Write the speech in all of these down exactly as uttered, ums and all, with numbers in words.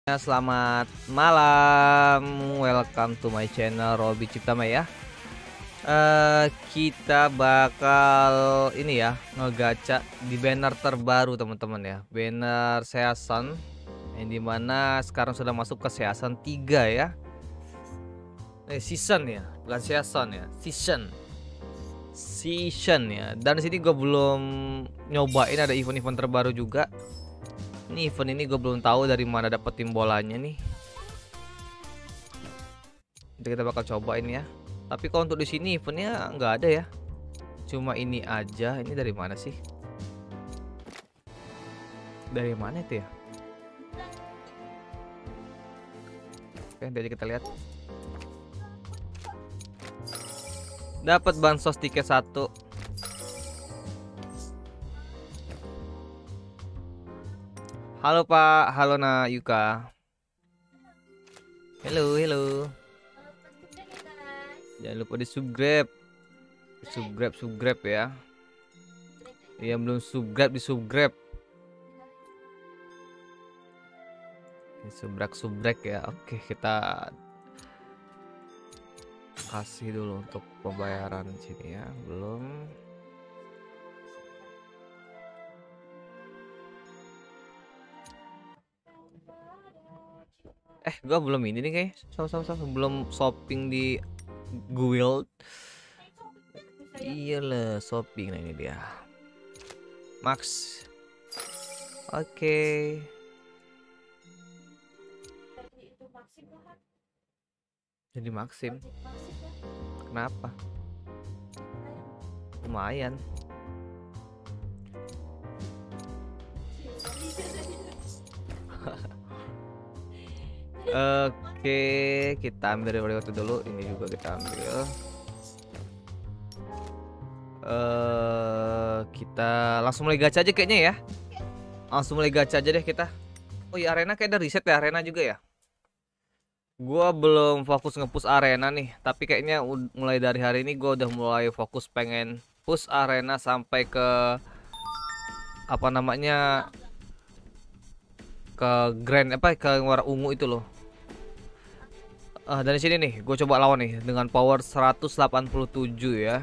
Selamat malam, welcome to my channel Robby Ciptama ya. Uh, kita bakal ini ya ngegacha di banner terbaru teman-teman ya, banner Season yang dimana sekarang sudah masuk ke Season tiga ya. Eh, season ya, bukan Season ya, season. Season ya. Dan di sini gue belum nyobain ada event-event terbaru juga. Ini event ini gue belum tahu dari mana dapetin bolanya nih. Nanti kita bakal cobain ya. Tapi kalau untuk di sini eventnya nggak ada ya. Cuma ini aja. Ini dari mana sih? Dari mana itu ya? Oke, nanti kita lihat. Dapat bansos tiket satu. Halo Pak, halo Na Yuka. Halo, halo. Jangan lupa di subscribe, subscribe, subscribe ya. Yang belum subscribe di subscribe. Di subscribe, subscribe ya. Oke, kita kasih dulu untuk pembayaran sini ya. Belum. Eh, gua belum ini nih kayak sama-sama belum shopping di Guild. Iyalah shopping, nah ini dia. Max. Oke. Okay. Jadi Maxim. Kenapa? Lumayan. Oke, kita ambil dari waktu dulu. Ini juga kita ambil. Uh, kita langsung mulai gacha aja kayaknya ya. Langsung mulai gacha aja deh kita. Oh iya, arena kayak ada reset ya, arena juga ya. Gua belum fokus nge-push arena nih, tapi kayaknya mulai dari hari ini gua udah mulai fokus pengen push arena sampai ke apa namanya, ke grand apa ke warna ungu itu loh. Uh, dari sini nih, gue coba lawan nih dengan power seratus delapan puluh tujuh ya.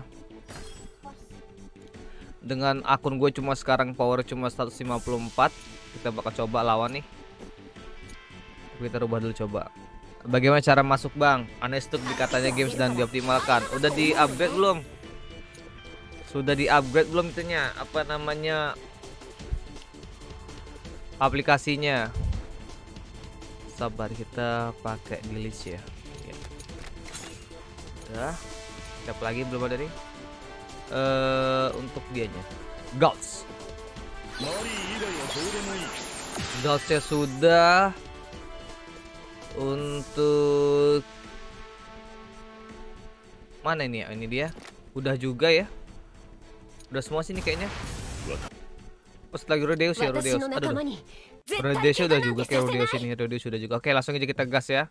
Dengan akun gue cuma sekarang power cuma seratus lima puluh empat. Kita bakal coba lawan nih. Kita rubah dulu coba. Bagaimana cara masuk bang? Unstuck di katanya games dan dioptimalkan. Udah di upgrade belum? Sudah di upgrade belum itunya? Apa namanya? Aplikasinya. Sabar, kita pakai delete ya. Udah, siap lagi belum ada nih. Uh, untuk dianya Gauts. Gautsnya sudah. Untuk mana ini ya? Ini dia. Udah juga ya. Udah semua sini kayaknya. Pas lagi Rodeus ya, Rodeus. Aduh, aduh. Rodeus udah juga kayak Rodeus ini, Rodeus sudah juga. Oke, langsung aja kita gas ya.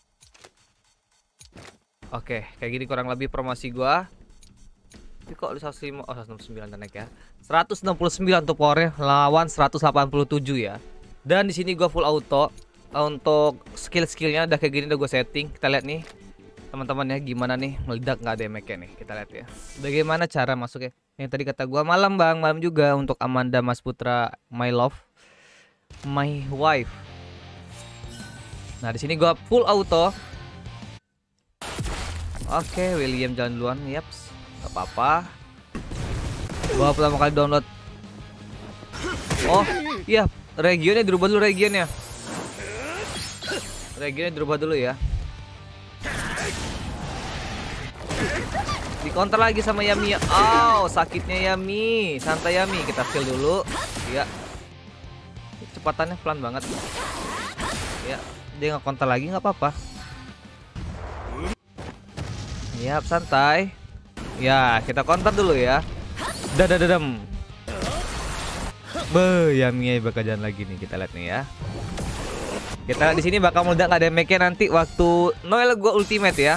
Oke, kayak gini kurang lebih promosi gua. Tapi kok seratus lima, oh seratus enam puluh sembilan dan naik ya. seratus enam puluh sembilan untuk powernya lawan seratus delapan puluh tujuh ya. Dan di sini gua full auto. Untuk skill-skillnya udah kayak gini udah gue setting. Kita lihat nih teman-teman ya, gimana nih meledak nggak ada damage nih. Kita lihat ya. Bagaimana cara masuknya? Yang tadi kata gua malam bang, malam juga untuk Amanda Mas Putra, my love, my wife. Nah di sini gua full auto. Oke, William jalan duluan, yaps, nggak apa-apa. Gua pertama kali download. Oh iya, regionnya dirubah dulu regionnya. Regionnya dirubah dulu ya. Di counter lagi sama Yami ya. Oh, sakitnya Yami. Santai Yami, kita kill dulu. Ya. Kecepatannya pelan banget. Ya, dia nggak counter lagi nggak apa-apa. Yap, santai. Ya, kita counter dulu ya. Dadadadam. Be, Yami bakal jalan lagi nih, kita lihat nih ya. Kita di sini bakal meledak nggak damage-nya nanti waktu Noel gua ultimate ya.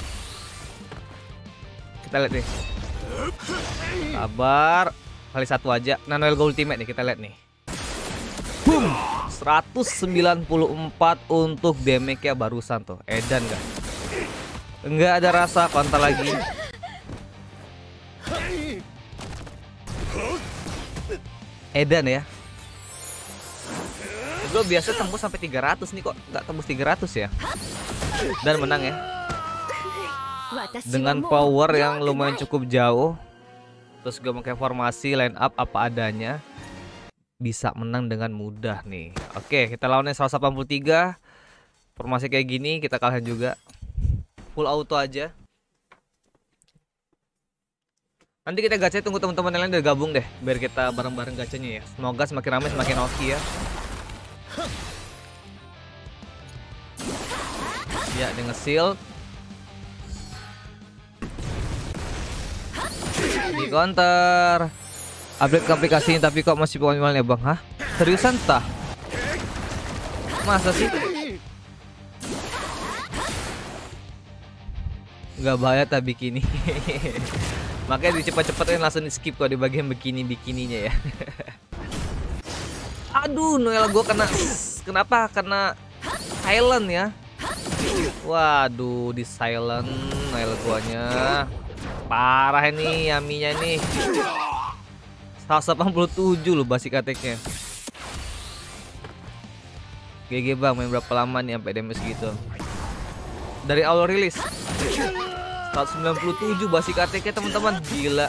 Kita lihat nih. Sabar. Kali satu aja. Nah, Noel gua ultimate nih, kita lihat nih. Boom. seratus sembilan puluh empat untuk damage-nya barusan tuh. Edan gak? Enggak ada rasa, counter lagi. Edan ya. Gue biasa tembus sampai tiga ratus nih, kok nggak tembus tiga ratus ya. Dan menang ya. Dengan power yang lumayan cukup jauh. Terus gue pakai formasi line up apa adanya. Bisa menang dengan mudah nih. Oke, kita lawannya seratus delapan puluh tiga. Formasi kayak gini kita kalahin juga. Full auto aja. Nanti kita gacha, tunggu teman-teman yang lain udah gabung deh, biar kita bareng-bareng gacanya ya. Semoga semakin ramai semakin oke ya. Ya, dia nge-shield. Di counter. Update ke aplikasi ini tapi kok masih pokoknya ya bang? Hah? Seriusan tah? Masa sih? Nggak bahaya tak bikini. Makanya dicepat-cepatin langsung di skip kok di bagian bikini-bikininya ya. Aduh, Noel gue kena. Kenapa? Kena silent ya. Waduh, di silent Noel guanya. Parah ini Yaminya nih. seratus delapan puluh tujuh loh basic attack-nya. G G bang, main berapa lama nih sampai damage gitu? Dari awal rilis seratus sembilan puluh tujuh basic attack-nya teman-teman, gila.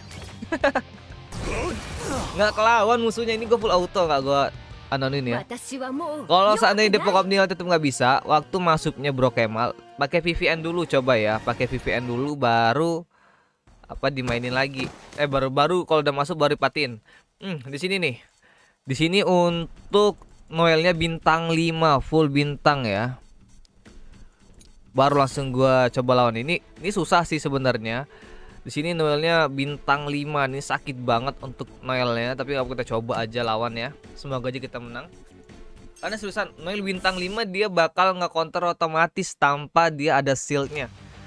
Nggak kelawan musuhnya, ini gue full auto, nggak gue anonin ya. Kalau seandainya Depok Omnial tetap nggak bisa, waktu masuknya Bro Kemal pakai V V N dulu, coba ya, pakai V V N dulu baru apa dimainin lagi. Eh baru-baru kalau udah masuk baru patin. Hmm, di sini nih. Di sini untuk Noelnya bintang lima, full bintang ya. Baru langsung gua coba lawan ini. Ini susah sih sebenarnya. Di sini Noelnya bintang lima, ini sakit banget untuk Noelnya, tapi kalau kita coba aja lawan ya. Semoga aja kita menang. Karena seriusan Noel bintang lima dia bakal nge-counter otomatis tanpa dia ada shieldnya.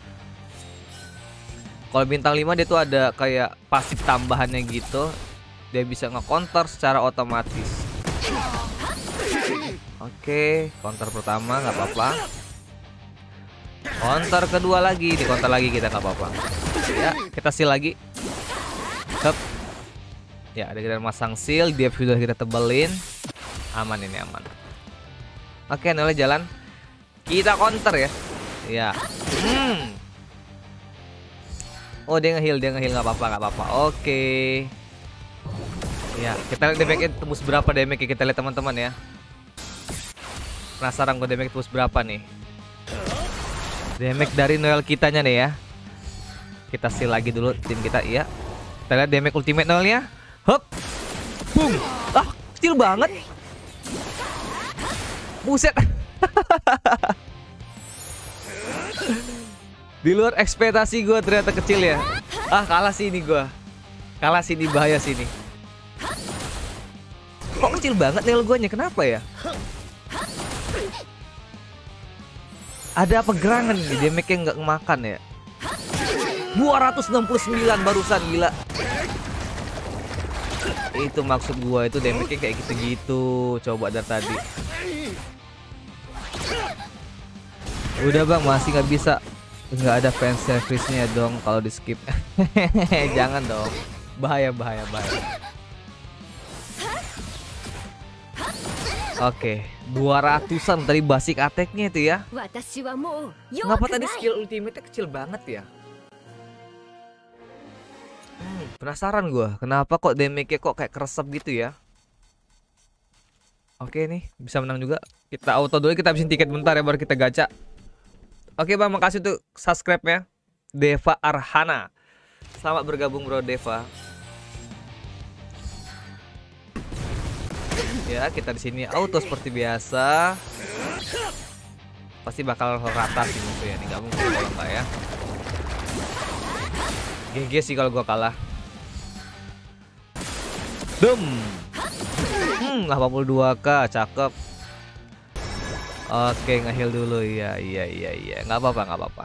Kalau bintang lima dia tuh ada kayak pasif tambahannya gitu. Dia bisa nge-counter secara otomatis. Oke, counter pertama nggak apa-apa. Counter kedua lagi, di counter lagi kita nggak apa-apa. Ya, kita seal lagi. Hup. Ya, ada kita masang seal, dia sudah kita tebelin. Aman ini, aman. Oke, Noel jalan. Kita counter ya. Ya. Hmm. Oh, dia nge-heal, dia nge-heal, nggak apa-apa, nggak apa-apa. Oke. Ya, kita lihat damage-nya tembus berapa damage, kita lihat teman-teman ya. Penasaran gue damage tembus berapa nih. Damage dari Noel kitanya nih ya. Kita seal lagi dulu tim kita, iya. Kita lihat damage ultimate Noelnya. Hop. Boom. Ah, kecil banget. Buset. Di luar ekspektasi gue ternyata kecil ya. Ah, kalah sih ini gue. Kalah sih, di bahaya sini. Kok kecil banget Noel guanya, kenapa ya? Ada apa gerangan nih, damage-nya nggak kemakan ya. Dua ratus enam puluh sembilan barusan, gila. Itu maksud gue, itu damage-nya kayak gitu-gitu. Coba dari tadi. Udah bang, masih nggak bisa. Nggak ada fan service-nya dong kalau di skip. Jangan dong. Bahaya, bahaya, bahaya. Oke, dua ratusan tadi basic attack-nya itu ya. Kenapa tadi skill ultimate-nya kecil banget ya? Hmm, penasaran gue, kenapa kok damage-nya kok kayak keresep gitu ya? Oke nih, bisa menang juga. Kita auto dulu, kita habisin tiket bentar ya baru kita gacha. Oke bang, makasih untuk subscribe-nya. Deva Arhana. Selamat bergabung bro Deva. Ya, kita di sini auto seperti biasa. Pasti bakal rata sih musuhnya nih, nggak mungkin kalau enggak ya. G G sih kalau gua kalah. Dum. Hmm, delapan puluh dua K, cakep. Oke, nge-heal dulu. Iya, iya, iya, iya. Nggak apa-apa, nggak apa-apa.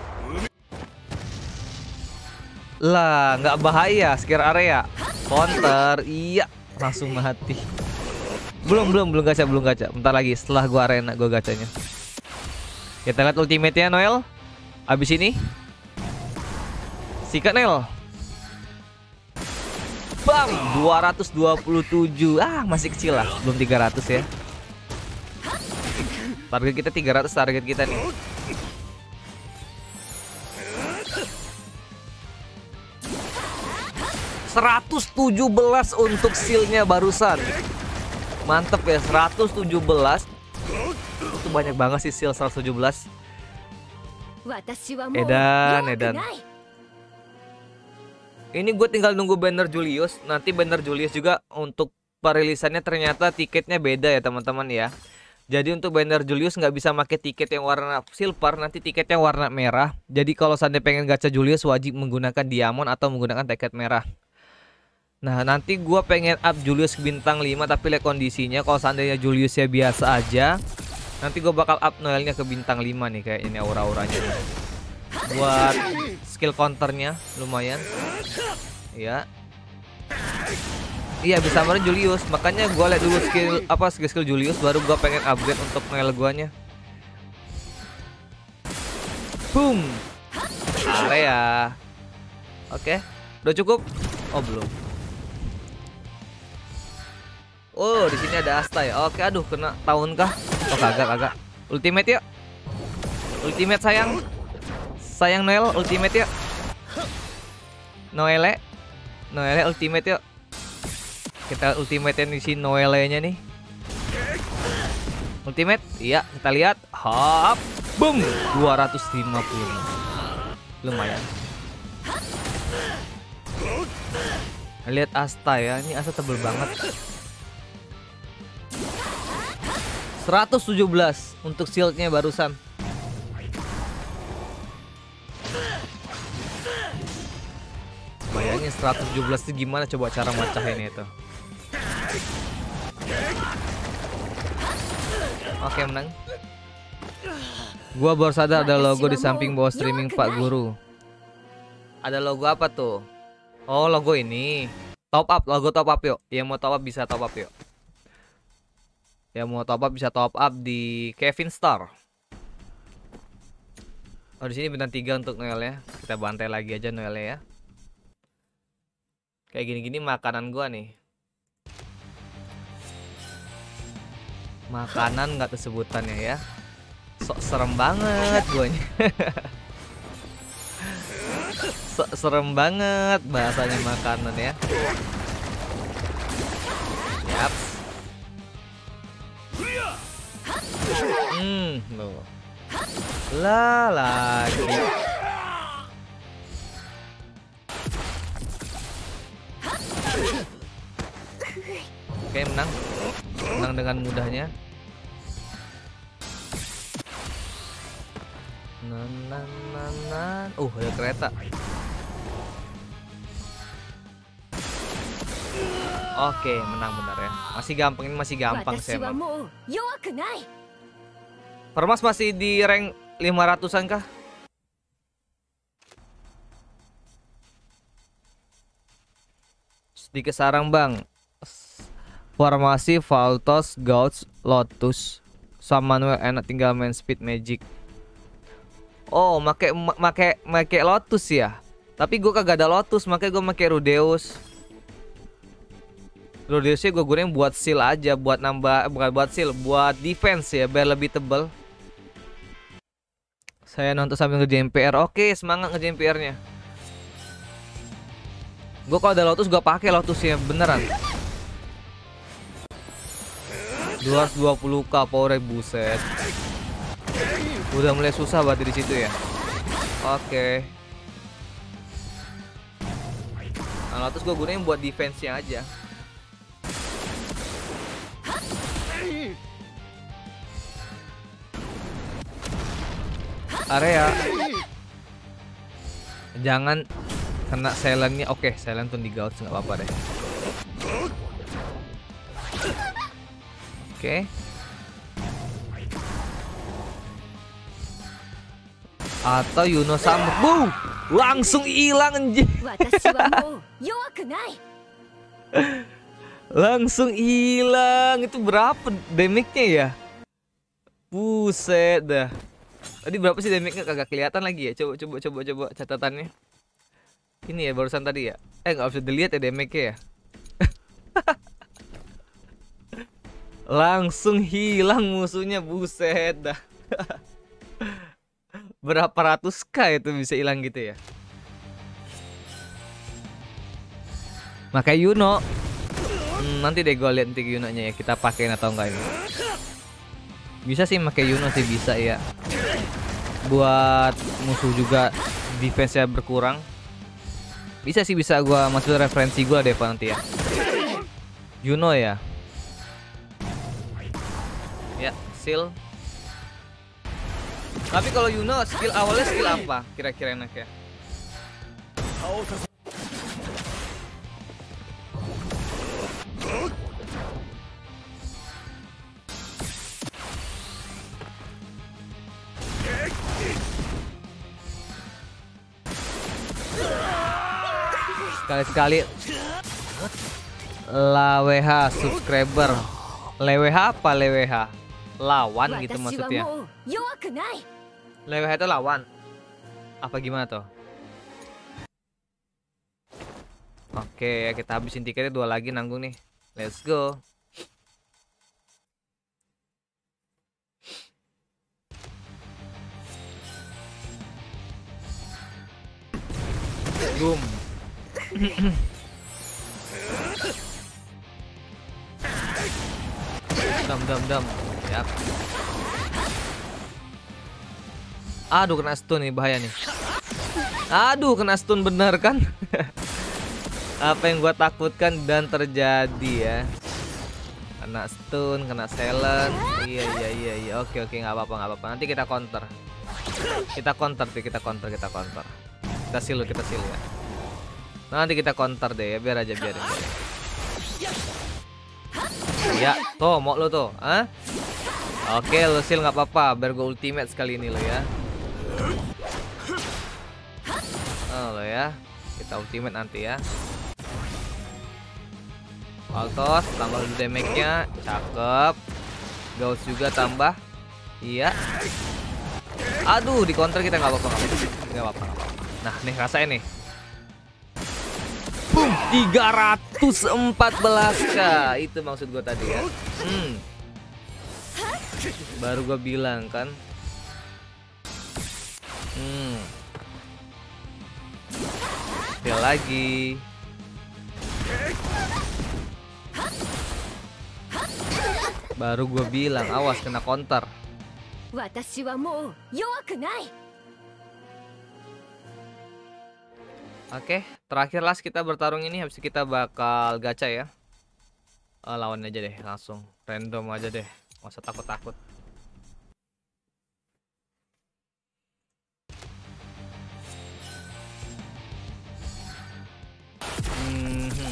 Lah, nggak bahaya. Scare area. Counter. Iya, langsung mati. Belum, belum, belum gacha, belum gacha. Bentar lagi setelah gua arena gua gacanya. Kita lihat ultimate-nya Noel. Abis ini sikat Noel. Bam, dua ratus dua puluh tujuh. Ah, masih kecil lah, belum tiga ratus ya. Target kita tiga ratus, target kita nih. seratus tujuh belas untuk seal-nya barusan. Mantep ya, seratus tujuh belas. Itu banyak banget sih seal seratus tujuh belas. Edan, edan. Ini gue tinggal nunggu banner Julius. Nanti banner Julius juga untuk perilisannya ternyata tiketnya beda ya teman-teman ya. Jadi untuk banner Julius nggak bisa pakai tiket yang warna silver, nanti tiketnya warna merah. Jadi kalau seandainya pengen gacha Julius wajib menggunakan diamond atau menggunakan tiket merah. Nah nanti gue pengen up Julius ke bintang lima, tapi lihat kondisinya. Kalau seandainya Juliusnya biasa aja, nanti gue bakal up Noelnya ke bintang lima nih, kayak ini aura-auranya. Buat skill counternya lumayan. Ya. Iya bisa meren Julius, makanya gue lihat dulu skill apa skill skill Julius, baru gue pengen upgrade untuk Noel guanya. Boom. Area. Oke, udah cukup? Oh belum. Oh di sini ada Asta ya. Oke, aduh kena tahun kah? Oh kagak kagak. Ultimate yuk. Ultimate sayang. Sayang Noel, ultimate yuk. Noele. Noele ultimate yuk. Kita ultimate di sini Noele-nya nih. Ultimate. Iya, kita lihat. Hop. Boom. dua ratus lima puluh. Lumayan. Lihat Asta ya. Ini Asta tebel banget. seratus tujuh belas untuk shieldnya barusan. Bayangin seratus tujuh belas itu gimana coba cara mecahin itu. Oke menang. Gua baru sadar ada logo di samping bawah streaming Pak Guru. Ada logo apa tuh? Oh logo ini. Top up, logo top up yuk. Yang mau top up bisa top up yuk. Yang mau top up bisa top up di Kevin Star. Oh di sini bintang tiga untuk Noel ya. Kita bantai lagi aja Noel ya. Kayak gini-gini makanan gua nih. Makanan nggak tersebutannya ya. Sok serem banget guanya. Sok serem banget bahasanya makanan ya. Yaps. Hmm, loh. Lah lagi. Oke, menang. Menang dengan mudahnya. Nan nan nan nan. Uh, ada kereta. Oke, menang benar ya. Masih gampang, ini masih gampang sih emang. Permas masih di rank lima ratusan kah? Sedikit sarang bang. Formasi Valtos, Gauts, Lotus, sama Manuel enak tinggal main speed magic. Oh, make make make Lotus ya. Tapi gue kagak ada Lotus, makanya gue make Rudeus. Rudeusnya gue gunain buat seal aja, buat nambah, bukan buat seal, buat defense ya, biar lebih tebel. Saya nonton sambil nge-J M P R. Oke, semangat nge-J M P R-nya. Gue kalau ada Lotus gue pakai Lotusnya beneran. dua ratus dua puluh k power, buset. Udah mulai susah berarti di situ ya. Oke. Nah, Lotus gue gunain buat defense-nya aja. Area. Jangan kena silent-nya. Oke, silent tuh di Gauts nggak apa-apa deh. Oke. Atau Yuno sama. Boom! Langsung hilang anjir. Langsung hilang. Itu berapa damage-nya ya? Buset dah. Tadi berapa sih damage-nya? Kagak kelihatan lagi ya. Coba coba coba coba catatannya. Ini ya barusan tadi ya. Eh nggak bisa dilihat ya damage-nya ya. Langsung hilang musuhnya, buset dah. Berapa ratus k itu bisa hilang gitu ya. Makanya Yuno. Hmm, nanti deh gue lihat nanti Yuno-nya ya, kita pakein atau enggak ini. Bisa sih pakai Yuno sih, bisa ya. Buat musuh juga defense-nya berkurang. Bisa sih, bisa gua masuk referensi gua deh Pak nanti ya. Yuno ya. Ya, seal. Tapi kalau Yuno skill awalnya skill apa? Kira-kira enak ya. Sekali-sekali Lawh subscriber. Lewh apa lewh? Lawan gitu maksudnya. Lewh itu lawan. Apa gimana tuh? Oke, kita habisin tiketnya dua lagi nanggung nih. Let's go. Boom. Dam dam dam. Yap. Aduh kena stun nih, bahaya nih. Aduh kena stun bener kan. Apa yang gua takutkan dan terjadi ya. Kena stun, kena silent. Iya iya iya iya. Oke oke, nggak apa-apa nggak apa-apa. Nanti kita counter. Kita counter sih, kita counter, kita counter. Kita seal, kita seal ya. Nanti kita counter deh ya, biar aja biarin. Ya, tuh mau lo tuh, ah? Oke, lo seal nggak apa-apa, biar gue ultimate sekali ini lo ya. Oh lo ya, kita ultimate nanti ya. Altos, tambah dulu damage-nya, cakep. Gauss juga tambah, iya. Aduh, di counter kita nggak apa-apa, nggak apa-apa, nggak apa-apa. Nah, nih rasain nih. Boom, tiga ratus empat belas k. Itu maksud gue tadi ya. Hmm. Baru gue bilang kan. Hmm. Skill lagi. Baru gue bilang awas kena counter. Oke, terakhir last kita bertarung ini, habis itu kita bakal gacha ya. Oh, lawan aja deh, langsung random aja deh, nggak usah takut-takut. Hmm.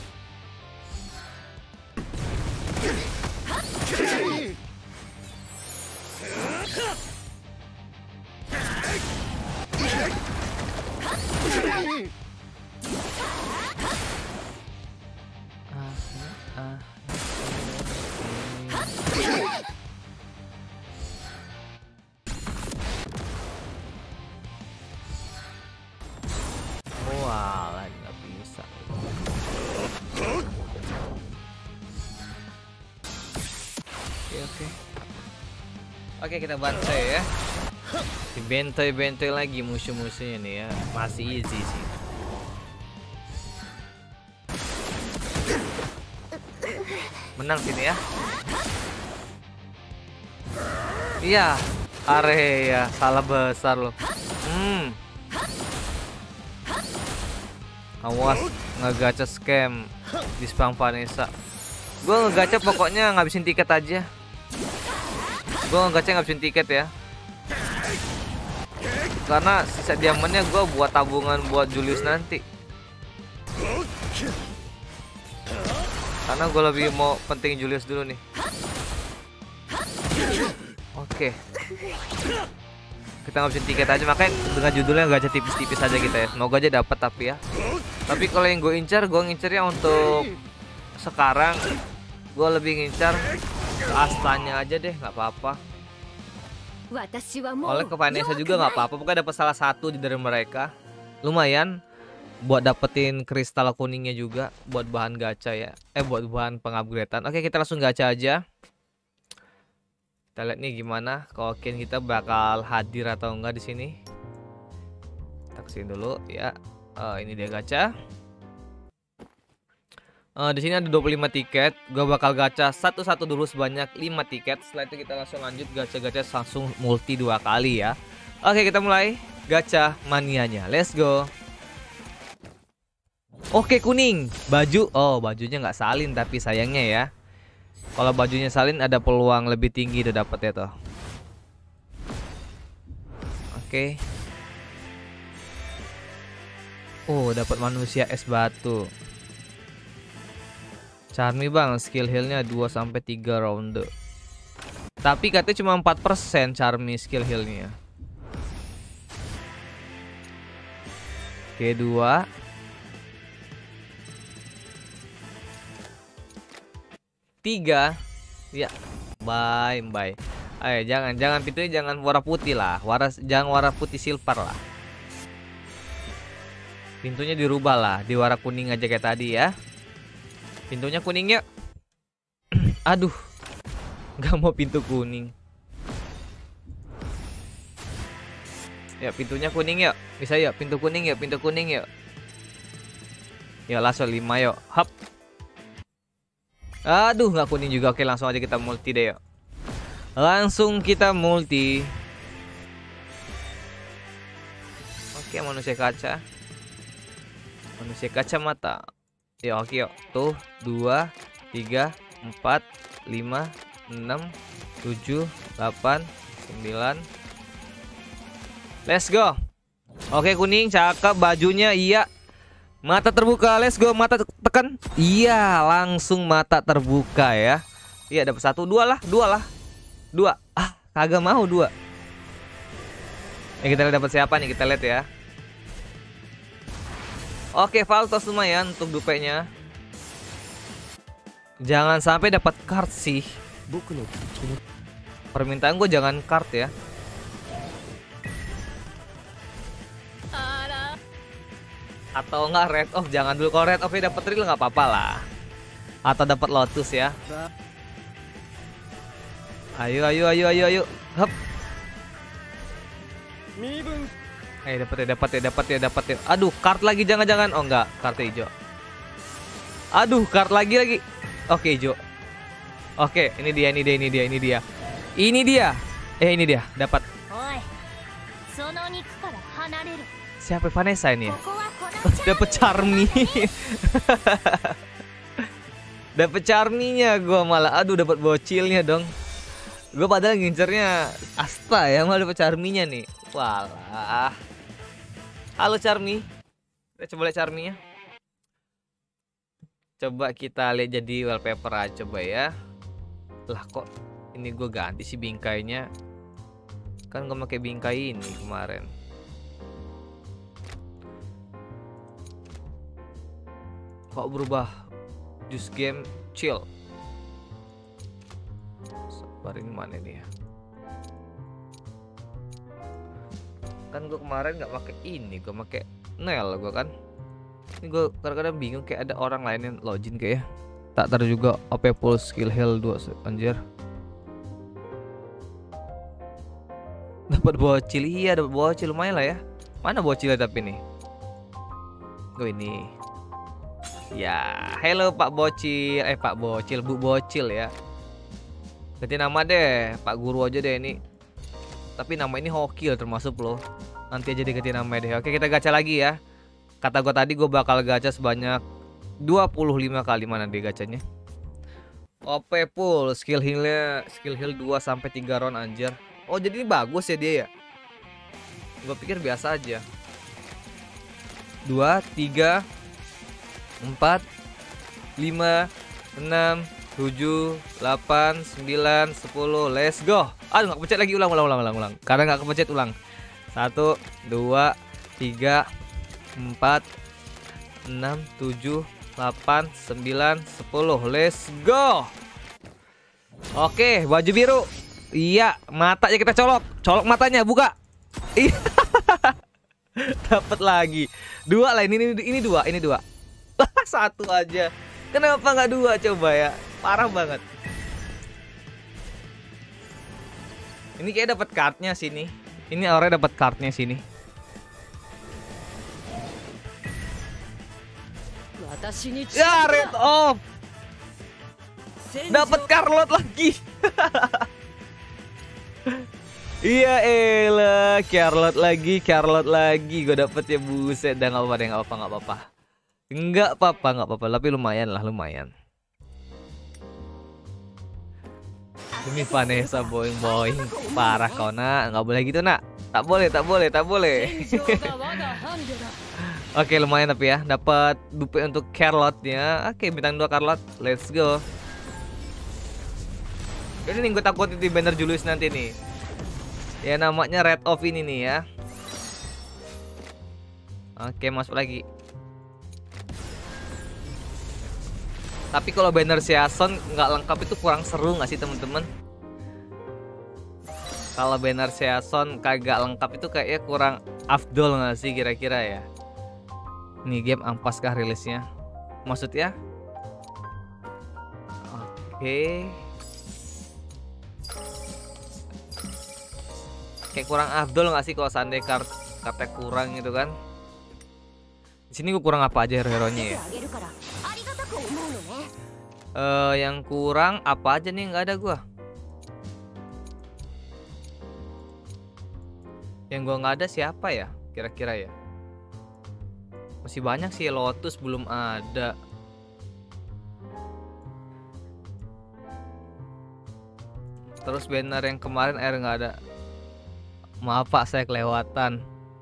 Ah, wah, lagi nggak bisa. Oke oke. Oke, kita bantai ya. Dibentai-bentai lagi musuh-musuhnya nih ya. Masih easy sih. Menang sini ya. Iya, area salah besar loh. Hmm. Awas ngegacha scam di spam Vanessa. Gue ngegacha pokoknya ngabisin tiket aja. Gue ngegacha ngabisin tiket ya. Karena sisa diamondnya gue buat tabungan buat Julius nanti. Karena gue lebih mau penting Julius dulu nih. Oke. Kita ngabisin tiket aja, makanya dengan judulnya gacha tipis-tipis aja kita ya. Semoga aja dapat tapi ya. Tapi kalau yang gue incar, gue ngincernya untuk sekarang gue lebih ngincar ke Astanya aja deh, nggak apa-apa. Oleh ke Vanessa juga nggak apa-apa, pokoknya dapat salah satu dari mereka. Lumayan buat dapetin kristal kuningnya juga, buat bahan gacha ya. Eh buat bahan pengupgradean. Oke, kita langsung gacha aja. Kita lihat nih gimana kokin kita bakal hadir atau enggak di sini. Kita kesini dulu ya. Uh, ini dia gacha. Uh, di sini ada dua puluh lima tiket. Gue bakal gacha satu-satu dulu sebanyak lima tiket. Setelah itu kita langsung lanjut gacha-gacha langsung multi dua kali ya. Oke, kita mulai gacha manianya. Let's go. Oke, kuning. Baju. Oh, bajunya nggak salin tapi sayangnya ya. Kalau bajunya salin ada peluang lebih tinggi tuh dapetnya tuh. Oke. Oh, dapat manusia es batu. Charmy bang, skill healnya dua sampai tiga ronde. Tapi katanya cuma empat persen Charmy skill healnya. Oke, dua. Tiga. Ya, bye bye. Ayo jangan jangan pintunya jangan warna putih lah. Warna jangan warna putih silver lah. Pintunya dirubah lah, di warna kuning aja kayak tadi ya. Pintunya kuning ya. Aduh, nggak mau pintu kuning. Ya pintunya kuning ya. Bisa ya pintu kuning ya, pintu kuning ya. Ya langsung lima yuk. Hap. Aduh, nggak kuning juga. Oke, langsung aja kita multi deh yuk. Langsung kita multi. Oke, manusia kaca. Manusia kacamata. Ya oke yuk. Tuh, dua, tiga, empat, lima, enam, tujuh, delapan, sembilan. Let's go. Oke, kuning, cakep bajunya. Iya. Mata terbuka, let's go. Mata tekan. Iya, langsung mata terbuka ya. Iya, dapat satu, dua lah, dua lah. Dua. Ah, kagak mau dua. Ya, kita lihat dapat siapa nih, kita lihat ya. Oke, Valtos lumayan untuk dupenya. Jangan sampai dapat card sih. Permintaan gue jangan card ya. Atau enggak red off, jangan dulu. Kalau red off ya dapat real nggak apa-apa lah. Atau dapat lotus ya. Ayo ayo ayo ayo ayo. Hop. Eh dapat ya dapat ya dapat ya dapat ya. Aduh, kart lagi jangan-jangan. Oh enggak, kart hijau. Aduh, kart lagi lagi. Oke, hijau. Oke, ini dia ini dia ini dia ini dia. Ini dia. Eh ini dia, dapat. Siapa Vanessa ini ya? Dapat Charmy. Dapat Charmy-nya gua malah. Aduh, dapat bocilnya dong. Gua padahal ngincernya Asta ya, malah dapat Charmy-nya nih. Walah. Halo Charmy. Kita coba lihat Charmy-nya. Coba kita lihat jadi wallpaper aja coba ya. Lah kok ini gue ganti sih bingkainya. Kan gue pakai bingkai ini kemarin. Kok berubah? Just game chill. Sabar, ini mana nih ya? Kan gue kemarin nggak pakai ini, gue pakai Nel gue kan. Ini gue kadang-kadang bingung kayak ada orang lain yang login kayak ya. Tak taruh juga O P full skill heal dua anjir. Dapat bocil, iya dapat bocil lumayan lah ya. Mana bocilnya tapi nih? Gue ini. Ya, hello Pak Bocil, eh Pak Bocil, Bu Bocil ya. Ganti nama deh, Pak Guru aja deh ini. Tapi nama ini Hokil termasuk loh. Nanti aja diganti nama deh. Oke, kita gacha lagi ya. Kata gue tadi gue bakal gacha sebanyak dua puluh lima kali. Mana deh gacanya? O P full skill healnya, skill heal dua sampai tiga round anjir. Oh, jadi ini bagus ya dia ya. Gue pikir biasa aja. dua, tiga, empat, lima, enam, tujuh, delapan, sembilan, sepuluh. Let's go. Aduh, nggak kepencet lagi. Ulang, ulang, ulang, ulang, ulang. Karena nggak kepencet, ulang. Satu, dua, tiga, empat, enam, tujuh, delapan, sembilan, sepuluh. Let's go. Oke, baju biru. Iya, matanya kita colok. Colok matanya, buka. Iya. Dapat lagi. Dua lah, ini, ini ini dua, ini dua. Satu aja. Kenapa nggak dua coba ya? Parah banget. Ini kayak dapat cardnya sini. Ini orang dapat cardnya sini. Ya, red off. Dapat Carlot lagi. Iya elah, Carlot lagi, Carlot lagi. Gue dapet ya, buset. Dan nggak apa-apa, nggak apa-apa, nggak apa-apa. Nggak apa-apa, nggak apa-apa. Tapi lumayan lah, lumayan. Demi Vanessa boing boing, parah kau nak, nggak boleh gitu nak. Tak boleh, tak boleh, tak boleh. Oke, lumayan tapi ya, dapat dupe untuk Carlotnya. Oke, bintang dua Carlot, let's go. Ini nih gue takut di banner Julius nanti nih. Ya namanya Red Off ini nih ya. Oke, masuk lagi. Tapi kalau banner Season nggak lengkap itu kurang seru nggak sih teman-teman? Kalau banner Season kagak lengkap itu kayaknya kurang afdol nggak sih kira-kira ya? Nih game ampas kah rilisnya? Maksudnya? Oke. Kayak kurang afdol nggak sih kalau seandainya kart kartnya kurang gitu kan? Di sini gue kurang apa aja hero-heronya ya? Uh, yang kurang apa aja nih, nggak ada gua. Yang gua nggak ada siapa ya kira-kira ya? Masih banyak sih, Lotus belum ada. Terus banner yang kemarin air nggak ada. Maaf pak, saya kelewatan.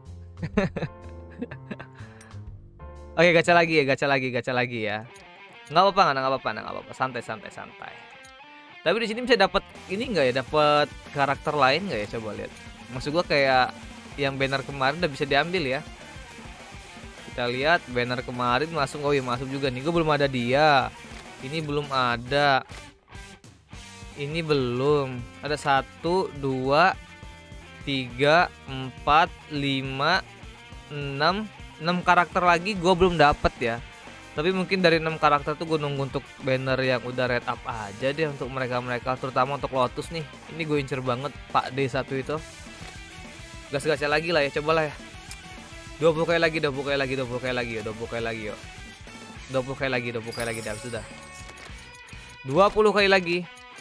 Oke, gacha lagi ya, gacha lagi, gacha lagi ya. Nggak apa-apa, nggak apa-apa, nggak apa-apa, santai, santai, santai. Tapi di sini bisa dapat ini nggak ya, dapat karakter lain nggak ya? Coba lihat. Maksud gua kayak yang banner kemarin udah bisa diambil ya. Kita lihat banner kemarin masuk, oh iya masuk juga nih. Gue belum ada dia. Ini belum ada. Ini belum. Ada satu, dua, tiga, empat, lima, enam, enam karakter lagi gue belum dapet ya. Tapi mungkin dari enam karakter tuh gue nunggu untuk banner yang udah red up aja deh untuk mereka-mereka, terutama untuk Lotus nih. Ini gue incer banget Pak D satu itu. Gas-gasnya lagi lah ya, cobalah ya. dua puluh kali lagi, dua puluh kali lagi, dua puluh kali lagi, dua puluh kali lagi yuk. dua puluh kali lagi, dua puluh kali lagi dah sudah. dua puluh kali lagi.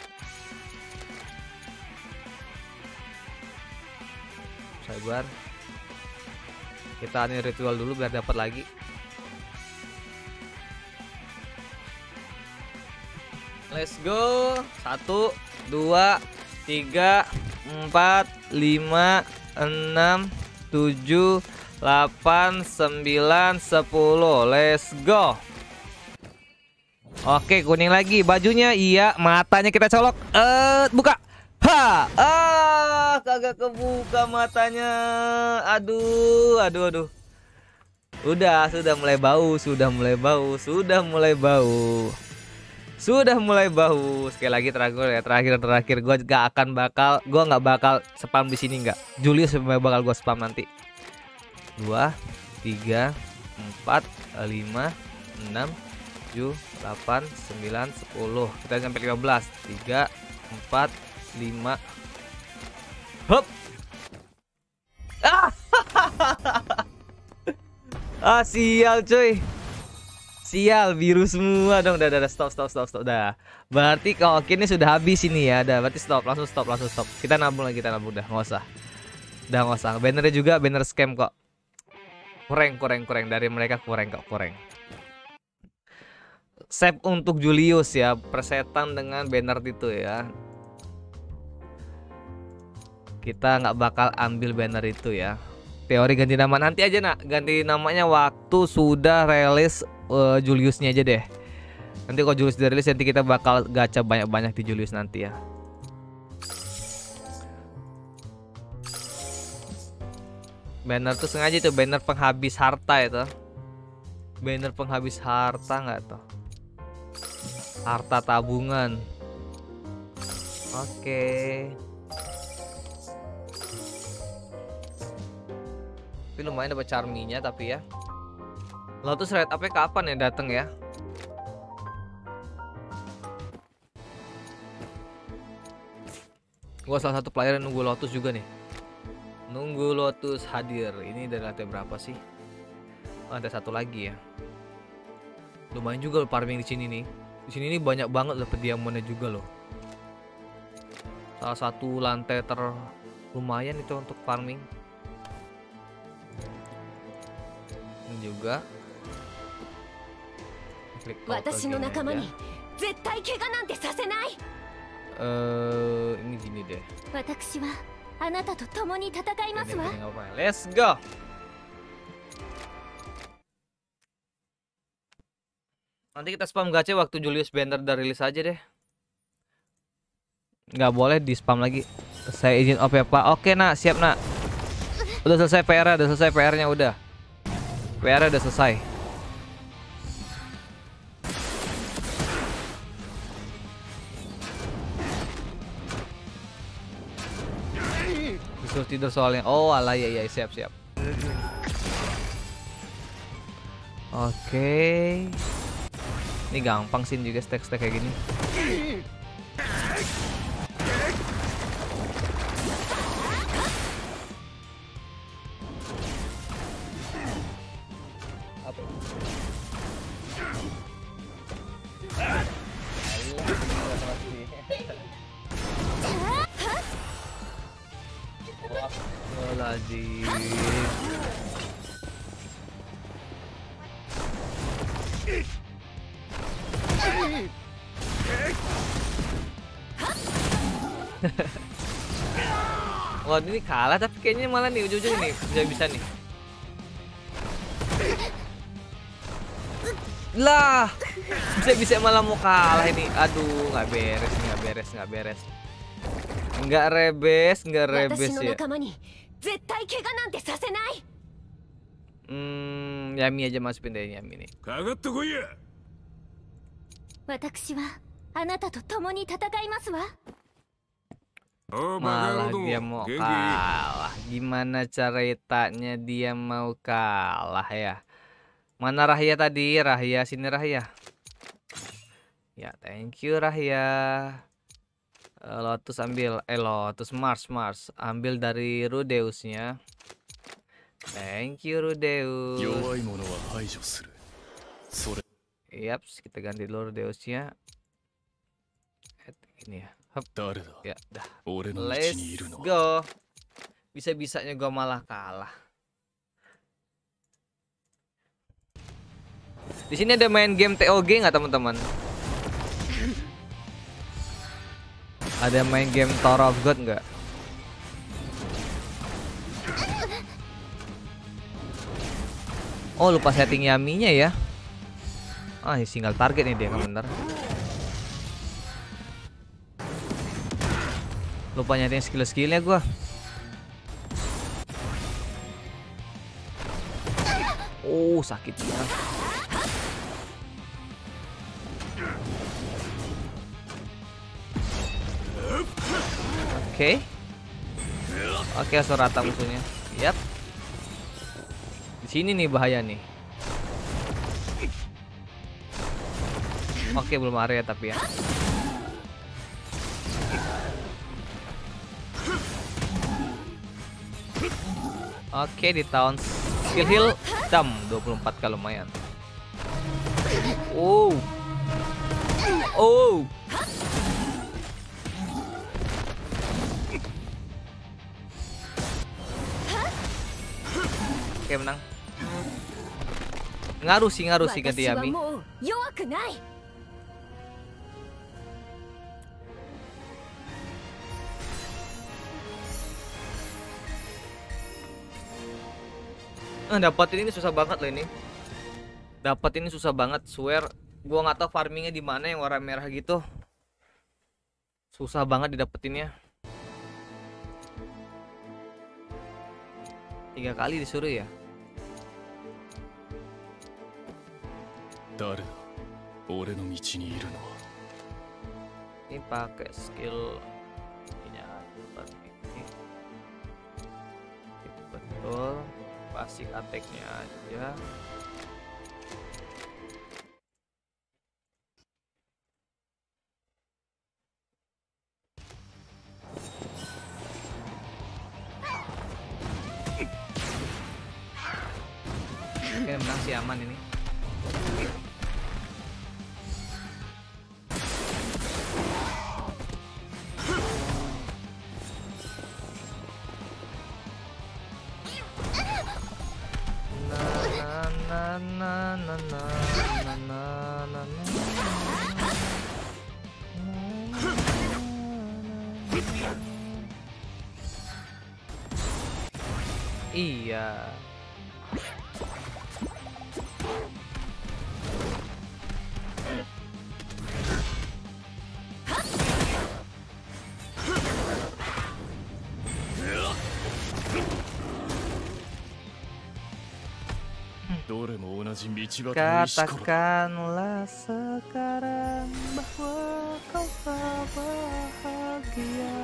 Sabar. Kita ini ritual dulu biar dapat lagi. Let's go. Satu, dua, tiga, empat, lima, enam, tujuh, delapan, sembilan, sepuluh. Let's go. Oke, kuning lagi bajunya. Iya, matanya kita colok. Eh, buka. Ha, ah, kagak kebuka matanya. Aduh, aduh, aduh. Udah, sudah mulai bau, sudah mulai bau, sudah mulai bau. Sudah mulai bau. Sekali lagi terakhir ya, terakhir terakhir gue gak akan bakal, gue nggak bakal spam di sini nggak. Julius bakal gue spam nanti. Dua, tiga, empat, lima, enam, tujuh, delapan, sembilan, sepuluh. Kita sampai lima belas. Tiga, empat, lima. Hop. Ah, ah sial cuy. Sial, biru semua dong. Udah, udah, stop, stop, stop, stop. Dah. Berarti kalau ini sudah habis ini ya. Dah, berarti stop, langsung stop, langsung stop. Kita nabung lagi, kita nabung dah, nggak usah. Udah nggak usah. Bannernya juga banner scam kok. Kurang, kurang, kurang dari mereka, kurang kok, kurang. Save untuk Julius ya, persetan dengan banner itu ya. Kita nggak bakal ambil banner itu ya. Teori ganti nama nanti aja nak, ganti namanya waktu sudah rilis uh, Juliusnya aja deh. Nanti kalau Julius dirilis nanti kita bakal gacha banyak-banyak di Julius nanti ya. Banner tuh sengaja tuh banner penghabis harta itu. Banner penghabis harta nggak tuh? Harta tabungan. Oke. Tapi lumayan dapat charminya tapi ya. Lotus Red apa kapan ya datang ya? Gua salah satu player yang nunggu Lotus juga nih. Nunggu Lotus hadir. Ini dari lantai berapa sih? Oh, lantai satu lagi ya. Lumayan juga farming di sini nih. Di sini nih banyak banget dapat diamondnya juga loh. Salah satu lantai ter lumayan itu untuk farming. Ini juga. Klik auto game aja. Eh, ini gini deh. Let's go. Nanti kita spam gacha waktu Julius Banner udah rilis aja deh. Nggak boleh di spam lagi. Saya izin off ya Pak. Oke nak, siap nak. Udah selesai P R-nya, udah selesai P R-nya udah. P R-nya udah selesai. Disuruh tidur soalnya. Oh alah ya ya siap siap. Oke. Ini gampang sih juga stack-stack kayak gini. Apa? Astagfirullahaladzim. Wah ini kalah tapi kayaknya malah nih ujung-ujung nih bisa-bisa nih. Lah bisa-bisa malah mau kalah ini. Aduh nggak beres nggak beres nggak beres nggak rebes nggak rebes ya. Hmm Yami aja masukin deh Yami nih. Malah dia mau kalah. Gimana ceritanya dia mau kalah ya? Mana Rahya tadi? Rahya sini Rahya. Ya thank you Rahya. uh, Lotus ambil. Eh Lotus Mars Mars ambil dari Rudeusnya. Thank you Rudeus. Yaps kita ganti dulu Rudeusnya. Ini ya. Hup. Ya, dah. Let's go. Bisa-bisanya gua malah kalah. Di sini ada main game T O G nggak teman-teman? Ada main game Tower of God nggak? Oh lupa setting Yaminya ya. Ah ini single target nih dia kan bener. Lupa nyatain skill-skillnya gua. Oh sakitnya. Oke. Oke langsung rata musuhnya. Yap. Di sini nih bahaya nih. Oke belum area tapi ya. Oke di tahun skill heal dam dua puluh empat kali lumayan. Oh. Oh. Oke menang. Ngaruh sih ngaruh sih ganti Yami. Eh, dapatin ini susah banget loh ini. Dapat ini susah banget, swear. Gua nggak tahu farmingnya di mana yang warna merah gitu. Susah banget didapetinnya. Tiga kali disuruh ya. 誰だ俺の道にいるのは。 Ini pakai skill ini seperti ini. Betul, basic attack-nya aja. Oke, menang sih, aman ini. Na na na na na na na na. Iya. Katakanlah sekarang bahwa kau bahagia.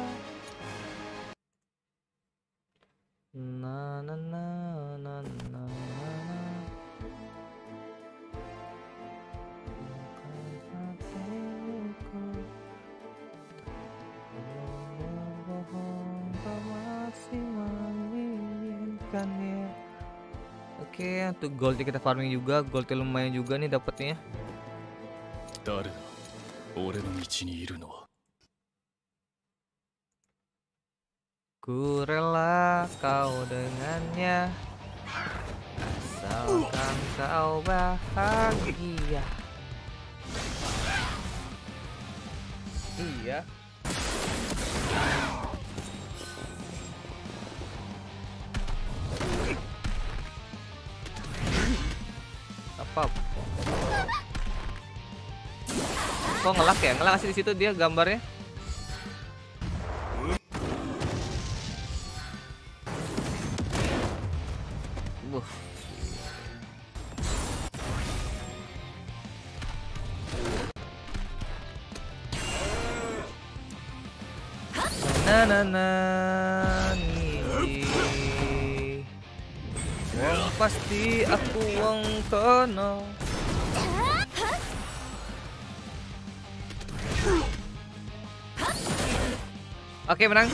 Na na na na na na. Masih menginginkannya. Oke, untuk goldnya kita farming juga, goldnya lumayan juga nih dapatnya. Ku rela kau dengannya, asalkan kau bahagia. Iya. Apa? Kok ngelak ya? Ngelak sih di situ dia gambarnya. Buh. Na na na nih. Wong pasti aku wong kono. Oke, menang.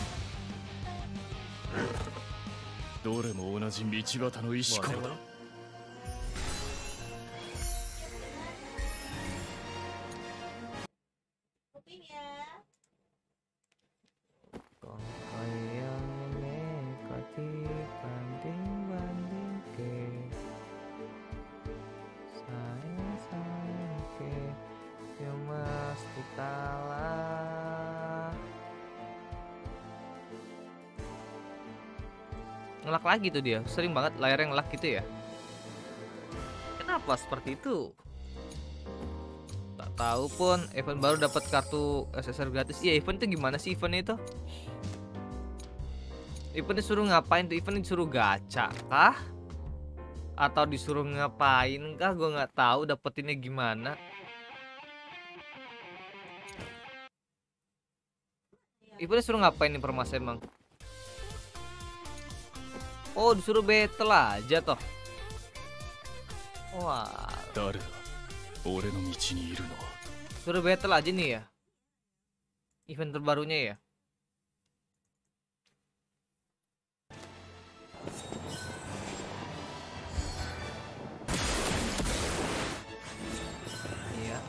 Ngelak lagi tuh dia, sering banget layarnya ngelak gitu ya. Kenapa seperti itu? Tak tahu pun. Event baru dapat kartu S S R gratis. Iya, event itu gimana sih event itu? Event disuruh ngapain tuh? Event disuruh gacha kah? Atau disuruh ngapain kah? Gue nggak tahu dapetinnya gimana. Event disuruh ngapain nih permasalahan emang? Oh, disuruh battle aja toh. Wah. Suruh battle aja nih ya. Event terbarunya ya. Iya.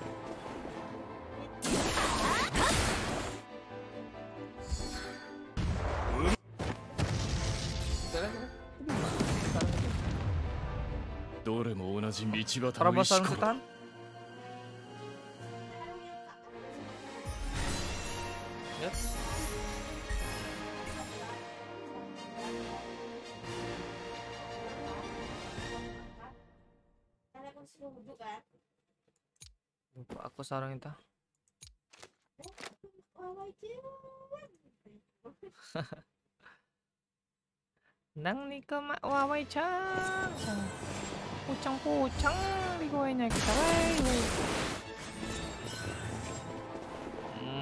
Terobosan setan. Yep. Lupa aku sarang itu. Nang ni ka wawai cang. pucang-pucang di goenya kita, wey. Hmm.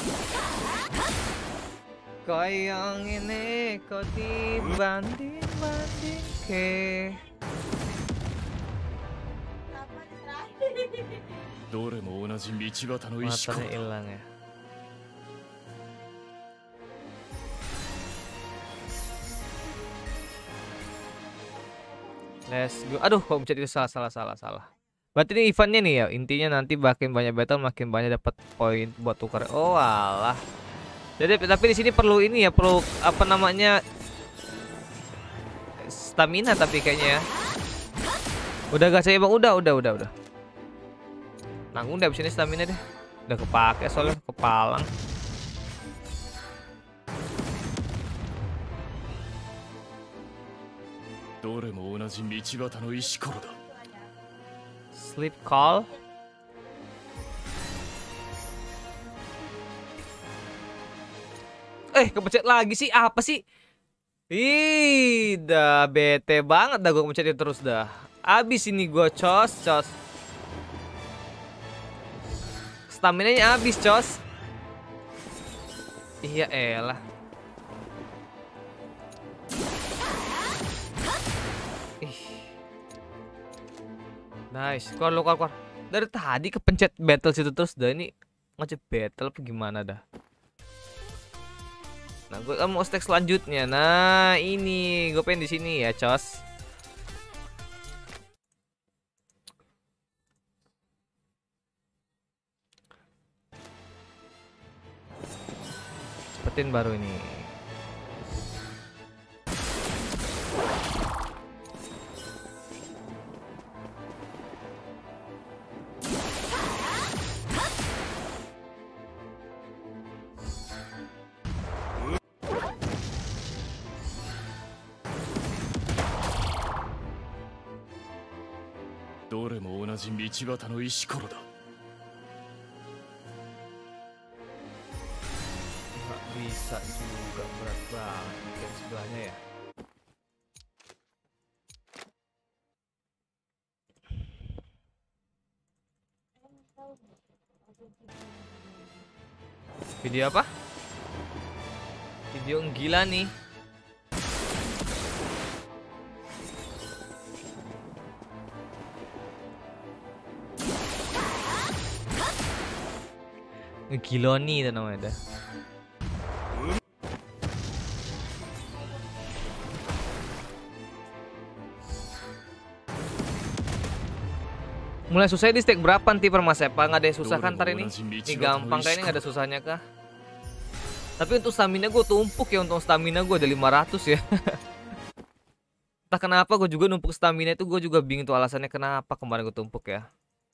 Kayak ini kok dibanding-banding ke. どれも同じ道端の石ころ Matanya hilang ya. Let's go. Aduh, kok mencet itu salah salah salah salah. Berarti ini eventnya nih ya. Intinya nanti makin banyak battle makin banyak dapat poin buat tukar. Oh alah. Jadi tapi di sini perlu ini ya, perlu apa namanya? Stamina tapi kayaknya ya. Udah gak saya bang, udah udah udah udah. Nanggung deh abis ini stamina deh. Udah kepake soalnya kepalang. Sleep call. Eh, kepencet lagi sih. Apa sih? Ih, dah bete banget dah gue kepencetin terus dah. Abis ini gue cos, cos. Stamina-nya abis, cos. Iya elah. Ih. Nice. Keluar, keluar, keluar. Dari tadi kepencet battle situ terus dah, ini ngecek battle apa gimana dah. Nah, gue mau stack selanjutnya. Nah, ini gue pengen di sini ya, cos. Cepetin baru ini. Nggak bisa juga, berat banget bikin sebelahnya ya. Video apa? Video yang gila nih. Ngegiloni itu namanya dah. Mulai susah di stack berapa nanti per mas Epa? Nggak ada yang susah kan ntar ini? Ini gampang kayaknya, nggak ada susahnya kah? Tapi untuk stamina gue tumpuk ya, untuk stamina gue ada lima ratus ya. Entah kenapa gue juga numpuk stamina itu, gue juga bingung tuh alasannya kenapa kemarin gue tumpuk ya.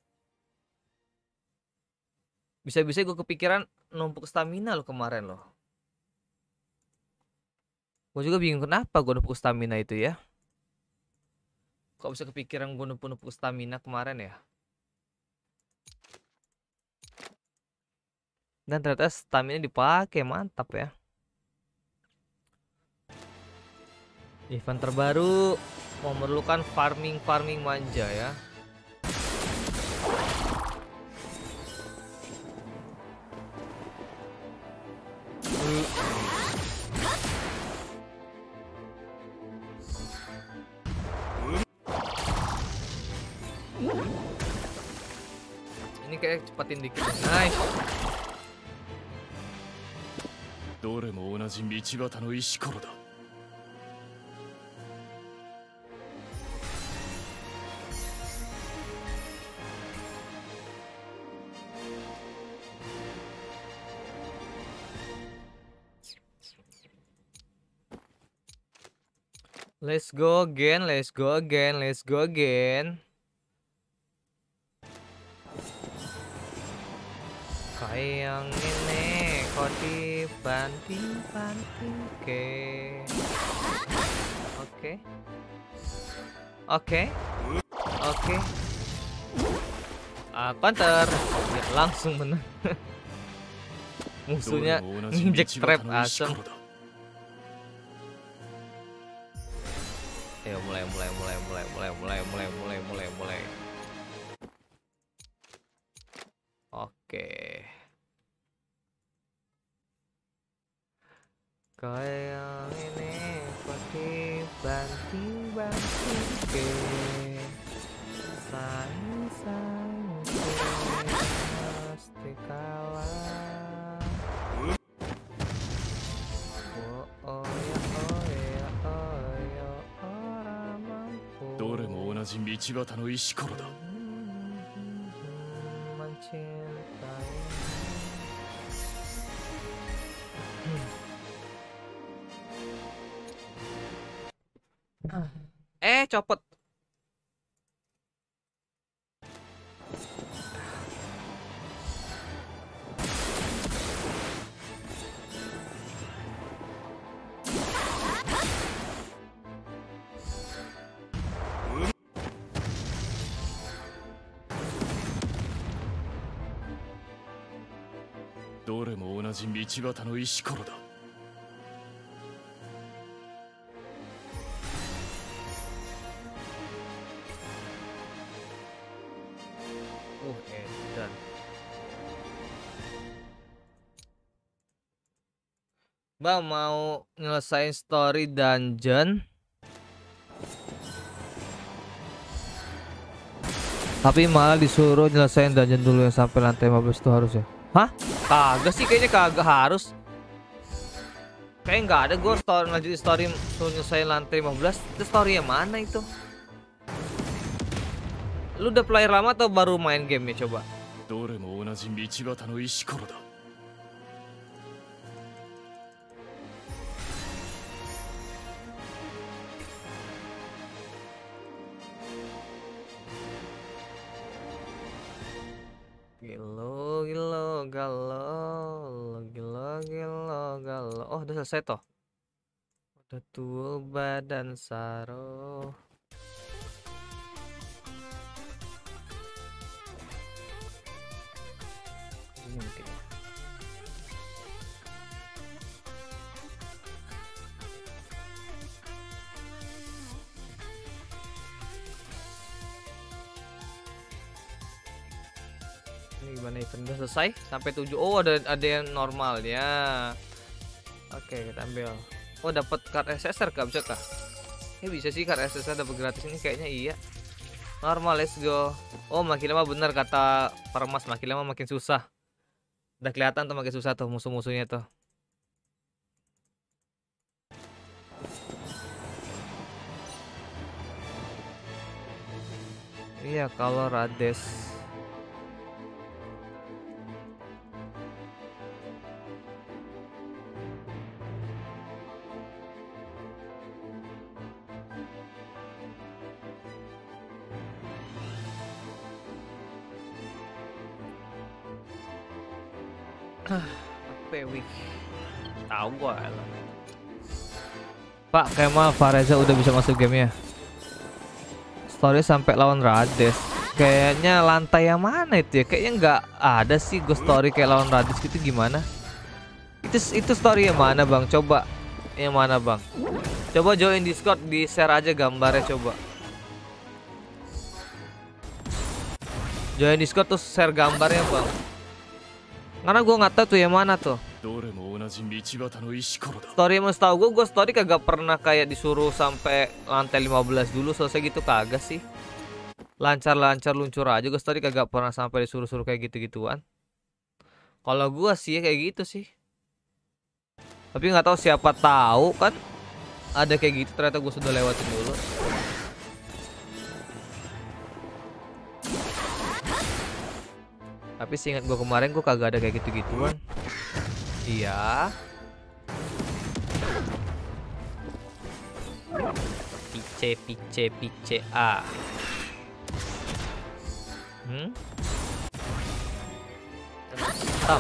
Bisa-bisa gue kepikiran numpuk stamina lo kemarin loh. Gue juga bingung kenapa gue numpuk stamina itu ya. Kok bisa kepikiran gue numpuk-numpuk stamina kemarin ya. Dan ternyata stamina dipakai, mantap ya. Event terbaru memerlukan farming-farming manja ya. Ini kayak cepatin dikit. Nice. Let's go again, let's go again, let's go again. Kayak ini kok dibanting-banting ke. Oke. Oke. Oke. Ah, counter. Ya, langsung menang. Musuhnya nginjek trap asem. Ayo mulai mulai mulai mulai mulai mulai mulai mulai mulai mulai. Oke. Kayak ini pasti banting-banting ke sayang-sayang pasti kalah. Oh oh ya oh ya oh ya orang mampu どれも同じ道端の石ころだ。 mencintai. Eh, copot. Do どれも同じ道端の石ころだ。 Uh, edan. Bang mau nyelesain story dungeon, tapi malah disuruh nyelesain dungeon dulu yang sampai lantai lima belas itu harus ya? Hah? Kagak sih, kayaknya kagak harus. Kayak nggak ada gue story lanjutin story suruh nyelesain lantai lima belas. Itu story yang mana itu? Lu udah player lama atau baru main game ya coba? どれも同じ道端の石ころだ。 Gilo gilo galo gilo gilo galo. Oh udah selesai toh. Udah tua badan saro. Ini mungkin. Ini gimana event udah selesai sampai tujuh. Oh ada ada yang normalnya. Oke kita ambil. Oh dapat card S S R kah, bisa kah? Ini bisa sih, card S S R dapat gratis ini kayaknya iya. Normal, let's go. Oh makin lama bener kata Permas, makin lama makin susah. Udah kelihatan tuh makin susah tuh musuh-musuhnya tuh. Iya kalau Rades. Apa wih? Tahu gua lah. Pak Kemal Fareza udah bisa masuk gamenya. Story sampai lawan Rades. Kayaknya lantai yang mana itu ya? Kayaknya nggak ada sih ghost story kayak lawan Rades gitu, gimana? Itu itu story yang mana bang? Coba yang mana bang? Coba join Discord, di share aja gambarnya coba. Join Discord tuh share gambarnya bang. Karena gue nggak tahu tuh yang mana tuh. Story yang setahu gue, gue story kagak pernah kayak disuruh sampai lantai lima belas dulu selesai gitu, kagak sih. Lancar-lancar luncur aja gue story, kagak pernah sampai disuruh-suruh kayak gitu-gituan. Kalau gue sih kayak gitu sih. Tapi nggak tahu, siapa tahu kan ada kayak gitu, ternyata gue sudah lewatin dulu. Tapi seingat gue kemarin gue kagak ada kayak gitu-gituan. Iya. Pice pice pice A. Hmm? Stop.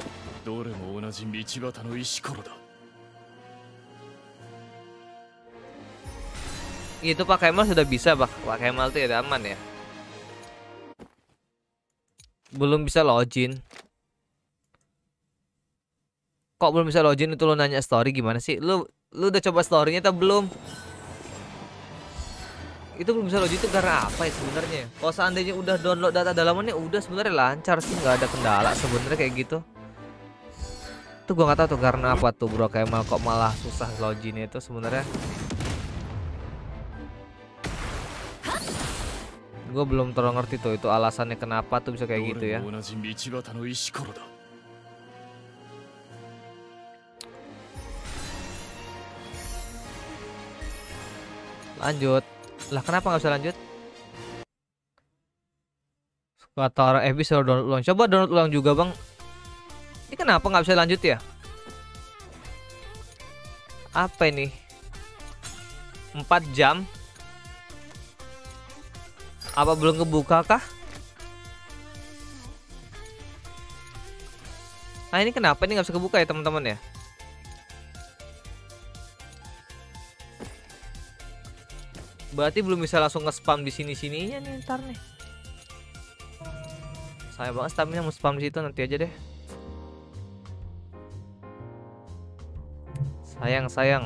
Itu Pak Kemal sudah bisa, Pak. Pak Kemal tuh ya aman ya. Belum bisa login. Kok belum bisa login itu lo nanya story gimana sih? Lu lu udah coba storynya atau belum? Itu belum bisa login itu karena apa ya sebenarnya? Kalau seandainya udah download data dalamannya udah sebenarnya lancar sih, nggak ada kendala sebenarnya kayak gitu. Tuh gua nggak tahu tuh karena apa tuh Bro Kemal kok malah susah loginnya itu sebenarnya. Gue belum terlalu ngerti tuh itu alasannya kenapa tuh bisa kayak gitu ya. Lanjut. Lah kenapa nggak bisa lanjut? Kata orang F B suruh download ulang. Coba download ulang juga bang. Ini kenapa nggak bisa lanjut ya? Apa ini? empat jam? Apa belum kebuka kah? Nah ini kenapa ini nggak bisa kebuka ya teman-teman ya? Berarti belum bisa langsung nge-spam di sini-sininya nih ntar nih. Saya banget stamina mau spam di situ nanti aja deh. Sayang sayang.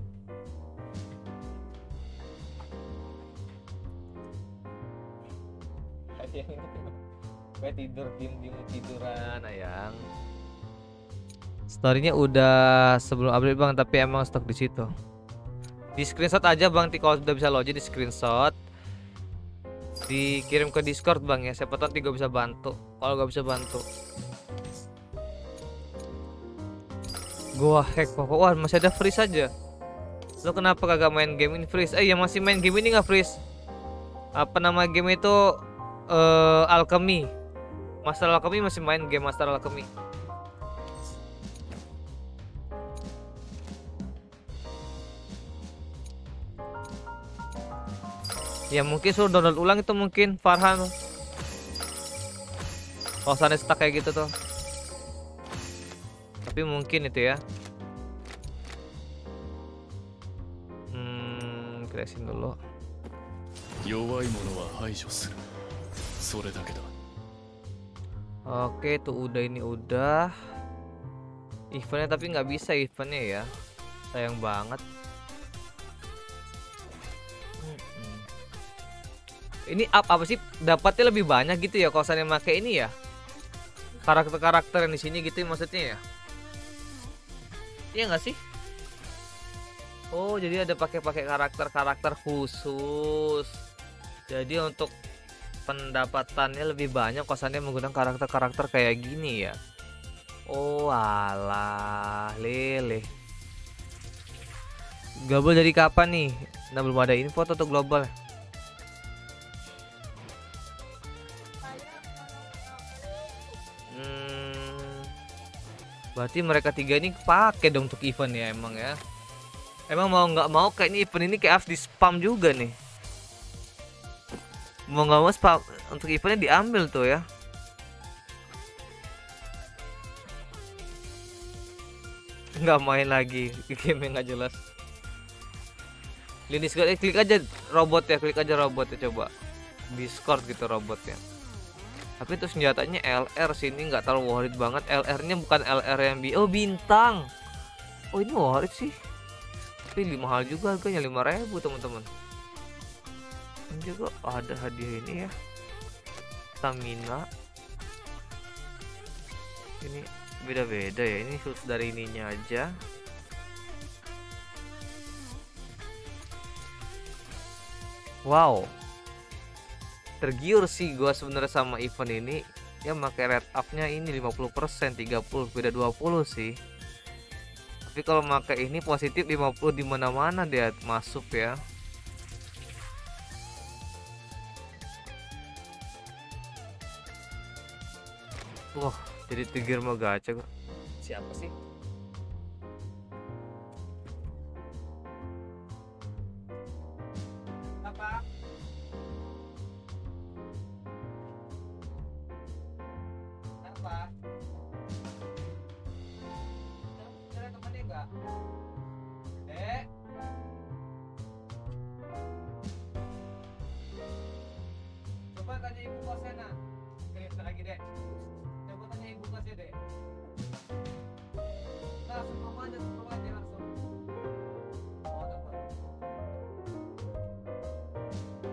Gue tidur diem-diem tiduran ayang. Storynya udah sebelum update bang, tapi emang stok di situ. Di screenshot aja bang, kalau udah bisa login di screenshot, dikirim ke Discord bang ya. Siapa tahu tiga bisa bantu. Kalau gak bisa bantu, gua hack pokok. Wah masih ada freeze aja. Lo kenapa kagak main game ini freeze? Eh ya masih main game ini nggak freeze? Apa nama game itu? Uh, Alchemy. Master Alchemy masih main game Master Alchemy. Ya mungkin suruh download ulang itu mungkin Farhan. Kalau sana stuck kayak gitu tuh. Tapi mungkin itu ya. Hmm, crashing dulu. Oke tuh udah, ini udah eventnya, tapi nggak bisa eventnya ya, sayang banget. Hmm. Ini up apa sih dapatnya lebih banyak gitu ya kalau saya pakai ini ya, karakter-karakter yang di sini gitu maksudnya ya? Iya nggak sih? Oh jadi ada pakai-pakai karakter-karakter khusus. Jadi untuk pendapatannya lebih banyak kosannya menggunakan karakter-karakter kayak gini ya. Oh alah lele. Global dari kapan nih? Nah belum ada info tuh global. Hmm, berarti mereka tiga ini pakai dong untuk event ya emang ya. Emang mau nggak mau kayaknya event ini kayak harus di spam juga nih. Mau nggak mau spam untuk eventnya diambil tuh ya. Nggak main lagi game yang nggak jelas. Di Discord eh, klik aja robot ya, klik aja robot ya, coba Discord gitu robotnya. Tapi itu senjatanya L R sini nggak terlalu worth it banget. L R-nya bukan L R yang bi oh bintang. Oh ini worth it sih. Tapi mahal juga harganya lima ribu teman-teman. Ini juga ada hadiah ini ya, stamina. Ini beda-beda ya, ini khusus dari ininya aja. Wow, tergiur sih gua sebenarnya sama event ini ya, pakai rate up-nya ini lima puluh persen, tiga puluh beda dua puluh sih. Tapi kalau pakai ini positif lima puluh di mana-mana dia masuk ya. Wah, jadi trigger mau gacha kok. Siapa sih? Apa? Apa? Ada temannya enggak? Eh? Coba tanya ibu kosnya nah. Oke, lagi deh. Coba tanya ibu kosnya deh. Langsung ngomong aja, ngomong aja langsung. Oh, dapat.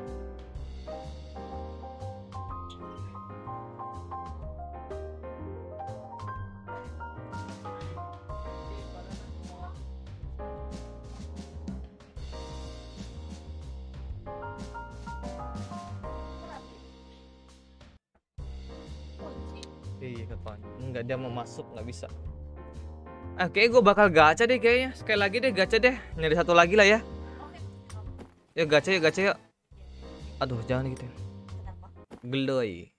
Iya keton. Enggak, dia mau masuk nggak bisa. Ah, kayaknya gue bakal gacha deh kayaknya. Sekali lagi deh gacha deh. Nyari satu lagi lah ya. Ya gacha ya gacha yuk. Aduh jangan gitu. Geloy.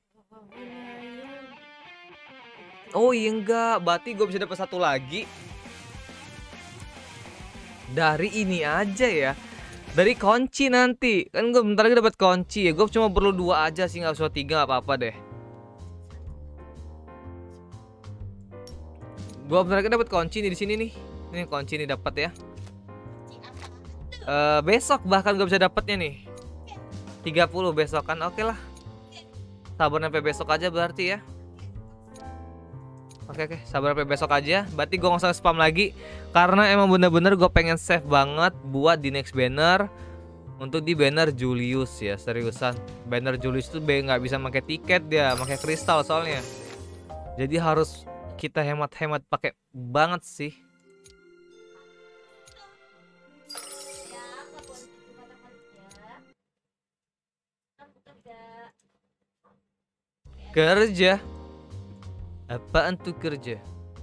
Oh iya enggak, berarti gue bisa dapat satu lagi. Dari ini aja ya. Dari kunci nanti. Kan gue bentar lagi dapat kunci ya. Gue cuma perlu dua aja sih, nggak usah tiga, nggak apa-apa deh. Gue bentar lagi dapat kunci nih di sini nih. Ini kunci nih dapat ya. Uh, besok bahkan gue bisa dapatnya nih. tiga puluh besok kan, oke lah. Sabar sampai besok aja berarti ya. Oke oke, sabar sampai besok aja. Berarti gue nggak usah spam lagi. Karena emang bener-bener gue pengen save banget buat di next banner. Untuk di banner Julius ya, seriusan. Banner Julius tuh nggak bisa pakai tiket dia, pakai kristal soalnya. Jadi harus kita hemat-hemat pakai banget sih. Kerja. Apaan tuh kerja?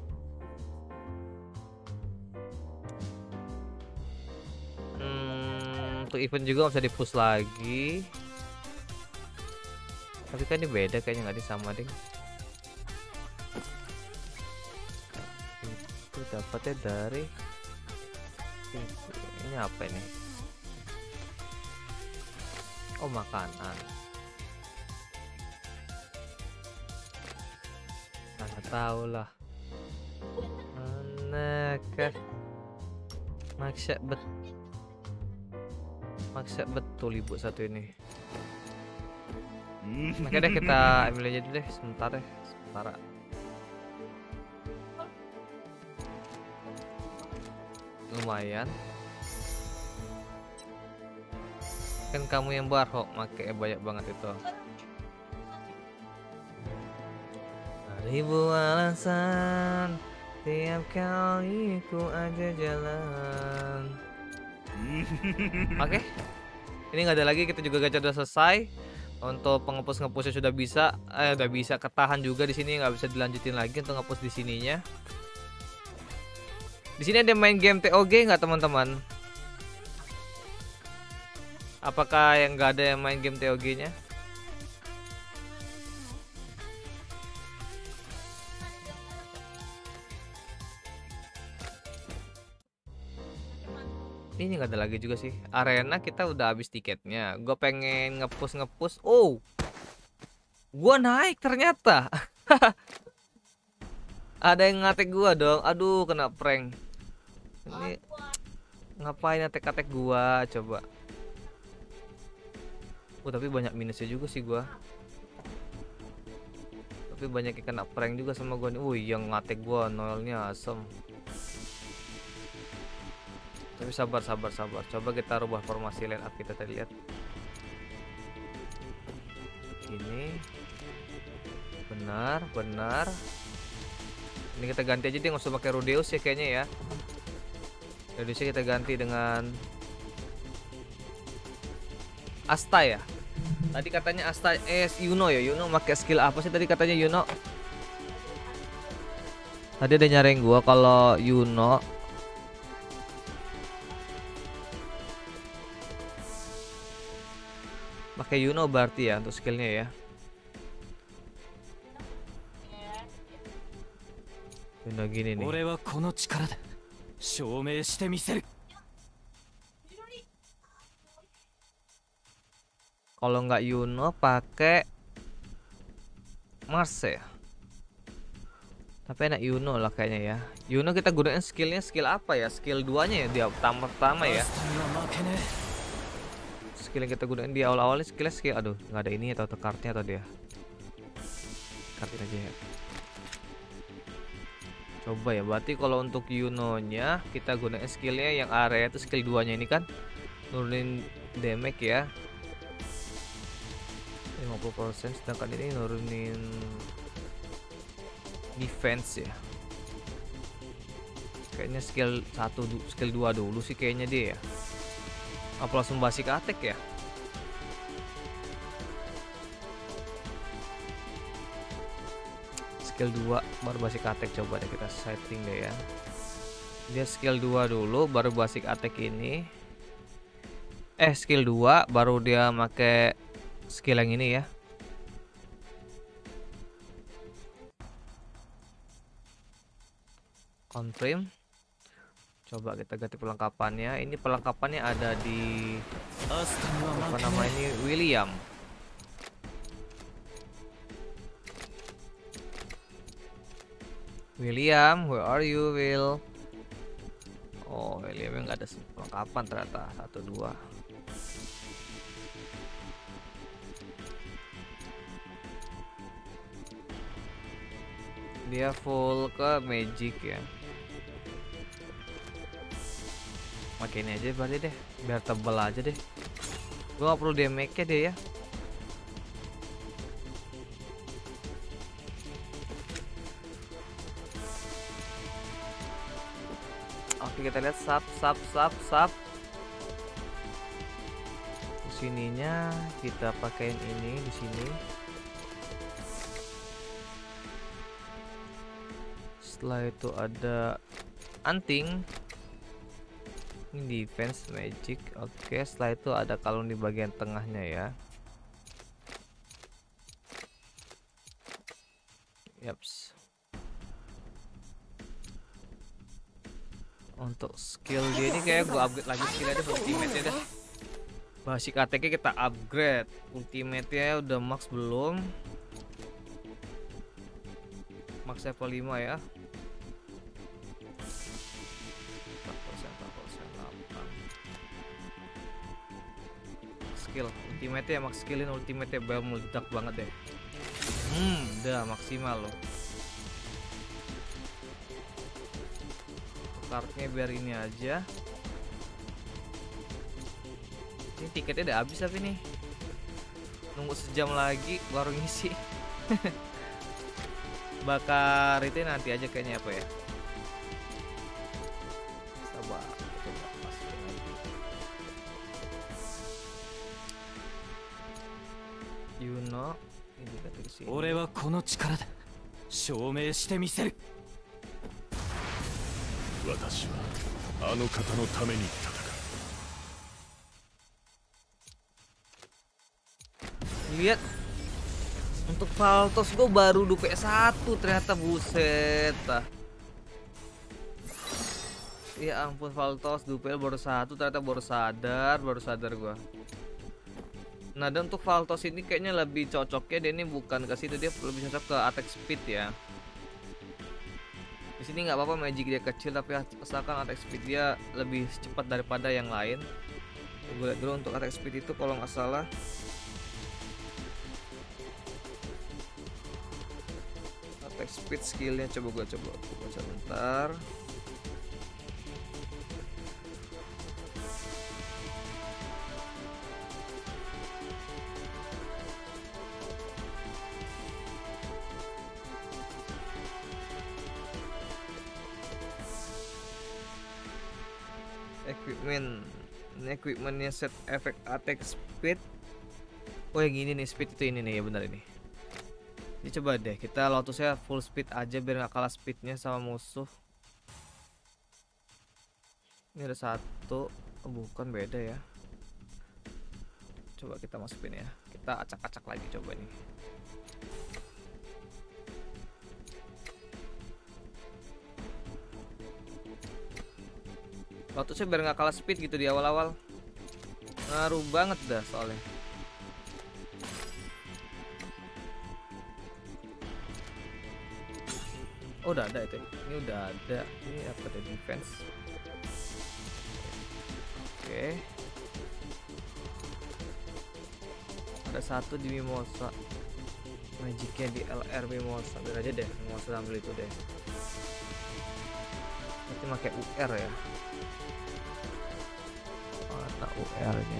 Hmm, untuk event juga bisa di-push lagi. Tapi kan ini beda kayaknya, nggak sama ding. Itu dapatnya dari ini apa ini? Oh makanan. Nggak tahu lah. Mana kah? Maksa bet, maksa betul ibu satu ini. Makanya deh kita ambil aja dulu deh, sebentar deh, sebentar. Lumayan. Kan kamu yang barhok make banyak banget itu. Ribu alasan tiap kali ku aja jalan. Oke, okay. Ini nggak ada lagi, kita juga gacha udah selesai. Untuk pengepus ngepusnya sudah bisa, eh udah bisa ketahan juga di sini, nggak bisa dilanjutin lagi untuk ngepus di sininya. Di sini ada main game T O G nggak teman-teman? Apakah yang nggak ada yang main game T O G-nya? Ini nggak ada lagi juga sih. Arena kita udah habis tiketnya. Gue pengen ngepush ngepush. Oh, gue naik ternyata. Ada yang ngatek gue dong. Aduh, kena prank. Ini ngapain ngatek-ngatek gue? Coba. Oh, tapi banyak minusnya juga sih gue. Tapi banyak yang kena prank juga sama gue nih. Wih, yang ngatek gue Noelnya asem. Tapi sabar sabar sabar. Coba kita rubah formasi line up kita tadi lihat. Ini benar benar. Ini kita ganti aja deh, nggak usah pakai Rudeus ya kayaknya ya. Rudeusnya kita ganti dengan Asta ya. Tadi katanya Asta eh Yuno ya. Yuno pakai skill apa sih tadi katanya Yuno? Tadi ada nyariin gua kalau Yuno pakai Yuno berarti ya untuk skillnya ya. Yuno gini nih. Kalau nggak Yuno pakai Mars ya. Tapi enak Yuno lah kayaknya ya. Yuno kita gunain skillnya skill apa ya? Skill duanya ya dia pertama-pertama ya. Skill yang kita gunain di awal-awalnya skillnya skill, aduh nggak ada ini atau kartnya atau dia kartin aja ya. Coba ya, berarti kalau untuk Yuno nya kita gunain skillnya yang area itu skill dua nya ini kan nurunin damage ya lima puluh persen, sedangkan ini nurunin defense ya. Kayaknya skill satu skill dua dulu sih kayaknya dia ya. Apa langsung basic attack ya? skill dua baru basic attack. Coba deh kita setting deh ya. Dia skill dua dulu baru basic attack ini. Eh skill dua baru dia make skill yang ini ya. Confirm. Coba kita ganti perlengkapannya. Ini perlengkapannya ada di apa nama ini, William. William, where are you, Will? Oh, William nggak ada perlengkapan ternyata. Satu dua. Dia full ke magic ya. Pakai ini aja berarti deh, biar tebel aja deh. Gua gak perlu damage-nya deh ya. Oke, kita lihat sub sub sub sub. Sininya kita pakein ini di sini. Setelah itu ada anting. Ini defense magic. Oke, setelah itu ada kalung di bagian tengahnya ya. Yaps. Untuk skill dia ini kayak gua upgrade lagi skillnya deh, ultimate-nya deh. Basic attack-nya kita upgrade. Ultimate-nya udah max belum? Max level lima ya. Skill ultimate ya, max skillin ultimate ya, bel meledak banget deh. Hmm, udah maksimal loh. Kartunya biar ini aja. Ini tiketnya udah habis tapi nih. Nunggu sejam lagi baru ngisi. Bakar itu nanti aja kayaknya apa ya. Sabar, coba masukin lagi. You know, ini kita ke sini. 俺はこの力だ。証明してみせる。 私はあの方のために戦う。 Lihat, untuk Valtos gue baru D P satu ternyata, buset. Ya ampun, Valtos D P baru satu ternyata, baru sadar, baru sadar gue. Nah, dan untuk Valtos ini kayaknya lebih cocoknya dia ini bukan ke situ, dia lebih cocok ke attack speed ya. Di sini nggak apa-apa magic dia kecil, tapi asalkan attack speed dia lebih cepat daripada yang lain. Gue lihat dulu untuk attack speed itu kalau nggak salah. Attack speed skillnya coba gue coba gue baca bentar. Equipment, ini equipmentnya set efek attack speed. Oh yang ini nih, speed itu ini nih ya, benar ini. Ini coba deh kita Lotusnya full speed aja biar nggak kalah speednya sama musuh. Ini ada satu, oh, bukan, beda ya. Coba kita masukin ya, kita acak-acak lagi coba nih. Lotusnya biar nggak kalah speed gitu di awal-awal. Ngaruh banget dah soalnya. Oh udah ada itu, ini udah ada. Ini apa ada defense? Oke. Ada satu di Mimosa. Magicnya di L R Mimosa. Biar aja deh, Mimosa ambil itu deh. Nanti pakai U R ya. Mana U R-nya?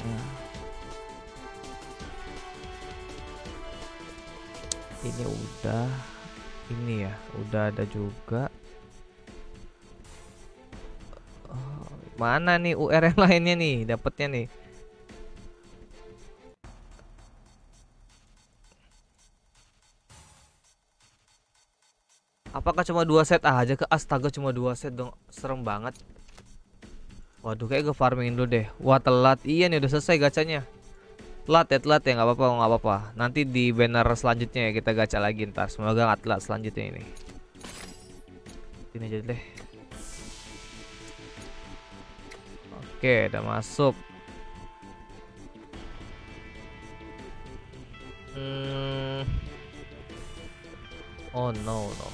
Ini udah. Ini ya, udah ada juga. Oh, mana nih U R yang lainnya nih? Dapatnya nih. Apakah cuma dua set aja ke? Astaga, cuma dua set dong, serem banget. Waduh, kayak gue farming dulu deh. Wah, telat. Iya nih, udah selesai gacanya. Telat ya, telat ya, nggak apa-apa, nggak apa-apa. Nanti di banner selanjutnya ya kita gacha lagi ntar. Semoga nggak telat selanjutnya ini. Ini aja deh. Oke, udah masuk. Hmm. Oh no no.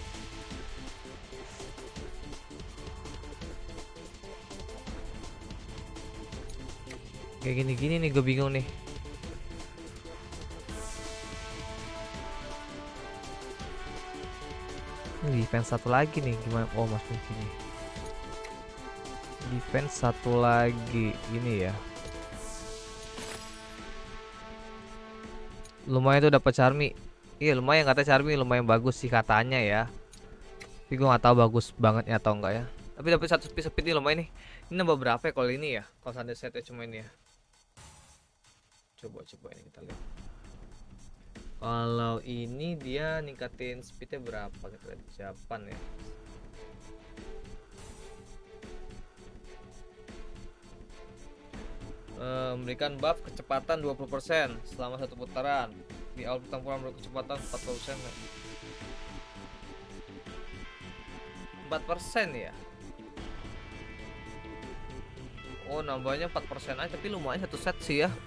Kayak gini-gini nih gue bingung nih. Defense satu lagi nih gimana? Oh mas sini. Defense satu lagi ini ya. Lumayan tuh dapat Charmy. Iya lumayan, kata Charmy lumayan bagus sih katanya ya. Tapi gue nggak tahu bagus bangetnya atau enggak ya. Tapi dapat satu piece speed nih lumayan nih. Ini nambah berapa ya kalau ini ya? Kalau sunday setnya cuma ini ya. Coba coba ini kita lihat. Kalau ini dia ningkatin speednya berapa? Kita lihat Japan ya. Memberikan buff kecepatan dua puluh persen selama satu putaran. Di awal pertempuran berkecepatan empat puluh persen. empat persen ya. Oh, nambahnya empat persen aja, tapi lumayan satu set sih ya.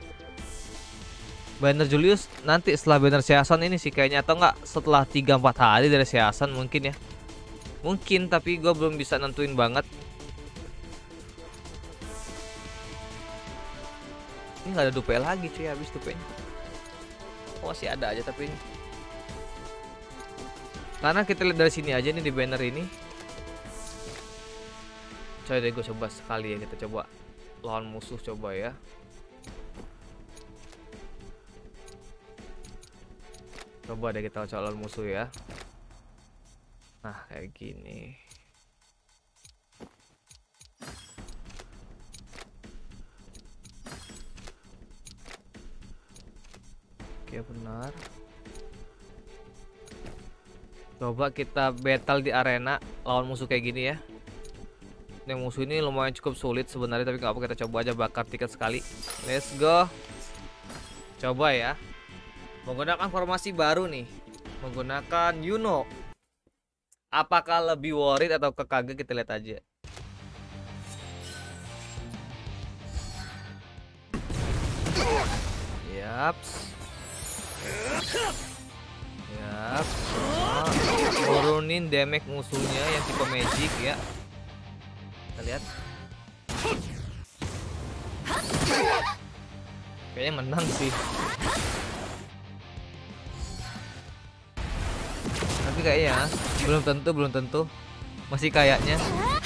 Banner Julius nanti setelah banner Season ini sih kayaknya, atau enggak setelah tiga empat hari dari Season mungkin ya. Mungkin, tapi gue belum bisa nentuin banget. Ini nggak ada dupe lagi cuy, habis dupenya. Oh, masih ada aja tapi ini. Karena kita lihat dari sini aja nih di banner ini. Coba deh gue coba sekali ya, kita coba lawan musuh coba ya. Coba deh kita coba lawan musuh ya. Nah kayak gini. Oke benar. Coba kita battle di arena lawan musuh kayak gini ya. Yang musuh ini lumayan cukup sulit sebenarnya, tapi nggak apa, kita coba aja bakar tiket sekali. Let's go. Coba ya. Menggunakan formasi baru nih. Menggunakan Yuno. Apakah lebih worried atau kekaget, kita lihat aja. Yaps. Yap. Oh, turunin damage musuhnya yang tipe magic ya. Kita lihat. Kayaknya menang sih. Tapi kayaknya belum tentu, belum tentu. Masih kayaknya.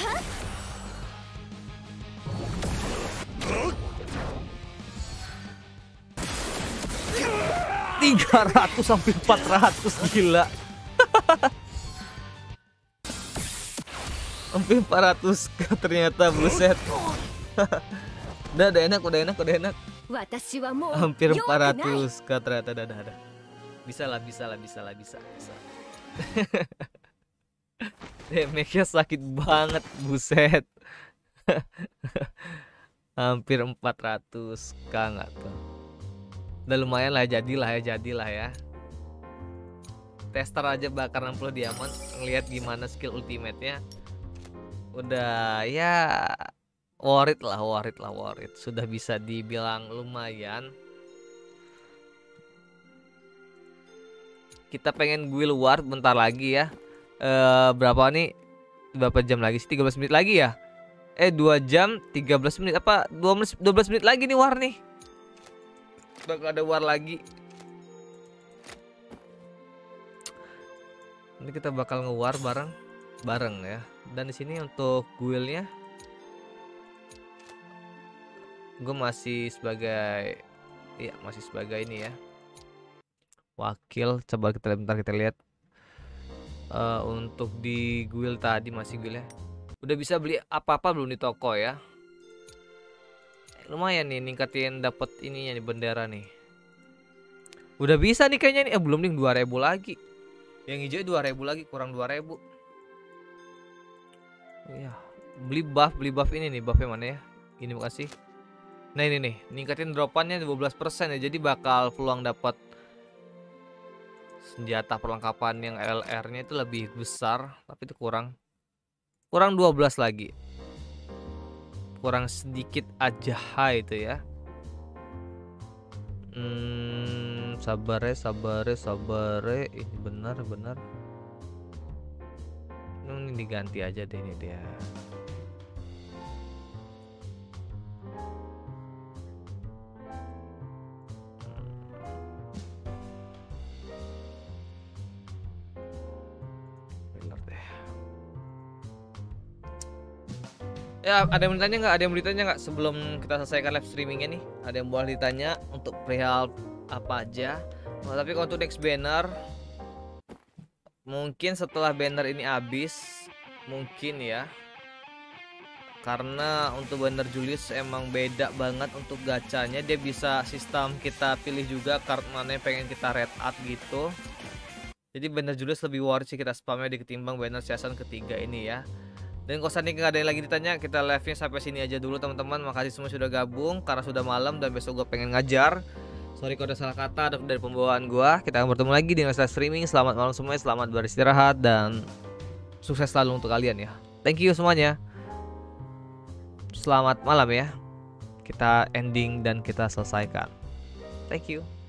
tiga ratus sampai empat ratus, gila. Sampai empat ratus ternyata, buset. Udah, udah enak, udah enak, udah enak. Hampir empat ratus k ternyata, dah, dah, dah. Bisa lah, bisa lah, bisa lah, bisa, bisa. Damage-nya sakit banget, buset. Hampir empat ratus k nggak tuh. Udah lumayan lah, jadilah ya, jadilah ya. Tester aja bakar enam puluh diamond, ngelihat gimana skill ultimate-nya. Udah ya worth it lah, worth it lah, worth it. Sudah bisa dibilang lumayan. Kita pengen guild war bentar lagi ya. E, berapa nih? Berapa jam lagi sih? tiga belas menit lagi ya? Eh dua jam tiga belas menit apa? dua belas menit lagi nih war nih. Udah gak ada war lagi. Nanti kita bakal nge-war bareng bareng ya. Dan di sini untuk guildnya gue masih sebagai, iya masih sebagai ini ya, wakil. Coba kita lihat, bentar kita lihat. Uh, untuk di guild tadi masih guild ya. Udah bisa beli apa-apa belum di toko ya? Lumayan nih ningkatin dapat ininya nih, bendera nih. Udah bisa nih kayaknya nih. Eh belum nih, dua ribu lagi. Yang hijau dua ribu lagi, kurang dua ribu. Iya, beli buff, beli buff ini nih, buffnya mana ya? Ini makasih. Nah ini nih, ningkatin dropannya dua belas persen ya. Jadi bakal peluang dapat senjata perlengkapan yang L R-nya itu lebih besar, tapi itu kurang. Kurang dua belas lagi. Kurang sedikit aja itu ya. Hmm, sabare, sabare, sabare. Ini benar, benar. Ini diganti aja deh ini dia. Benar deh. Ya, ada yang ditanya nggak? Ada yang ditanya nggak sebelum kita selesaikan live streamingnya nih? Ada yang boleh ditanya untuk perihal apa aja? Oh, tapi kalau untuk next banner, mungkin setelah banner ini habis, mungkin ya. Karena untuk banner Julius emang beda banget untuk gacanya. Dia bisa sistem kita pilih juga card mana yang pengen kita red out gitu. Jadi banner Julius lebih worth sih kita spamnya di ketimbang banner season ketiga ini ya. Dan kalau saat ini nggak ada yang lagi ditanya, kita live-nya sampai sini aja dulu teman-teman. Makasih semua sudah gabung karena sudah malam dan besok gue pengen ngajar. Sorry kalau ada salah kata dari pembawaan gue. Kita akan bertemu lagi di live streaming. Selamat malam semuanya, selamat beristirahat dan sukses selalu untuk kalian ya. Thank you semuanya. Selamat malam ya. Kita ending dan kita selesaikan. Thank you.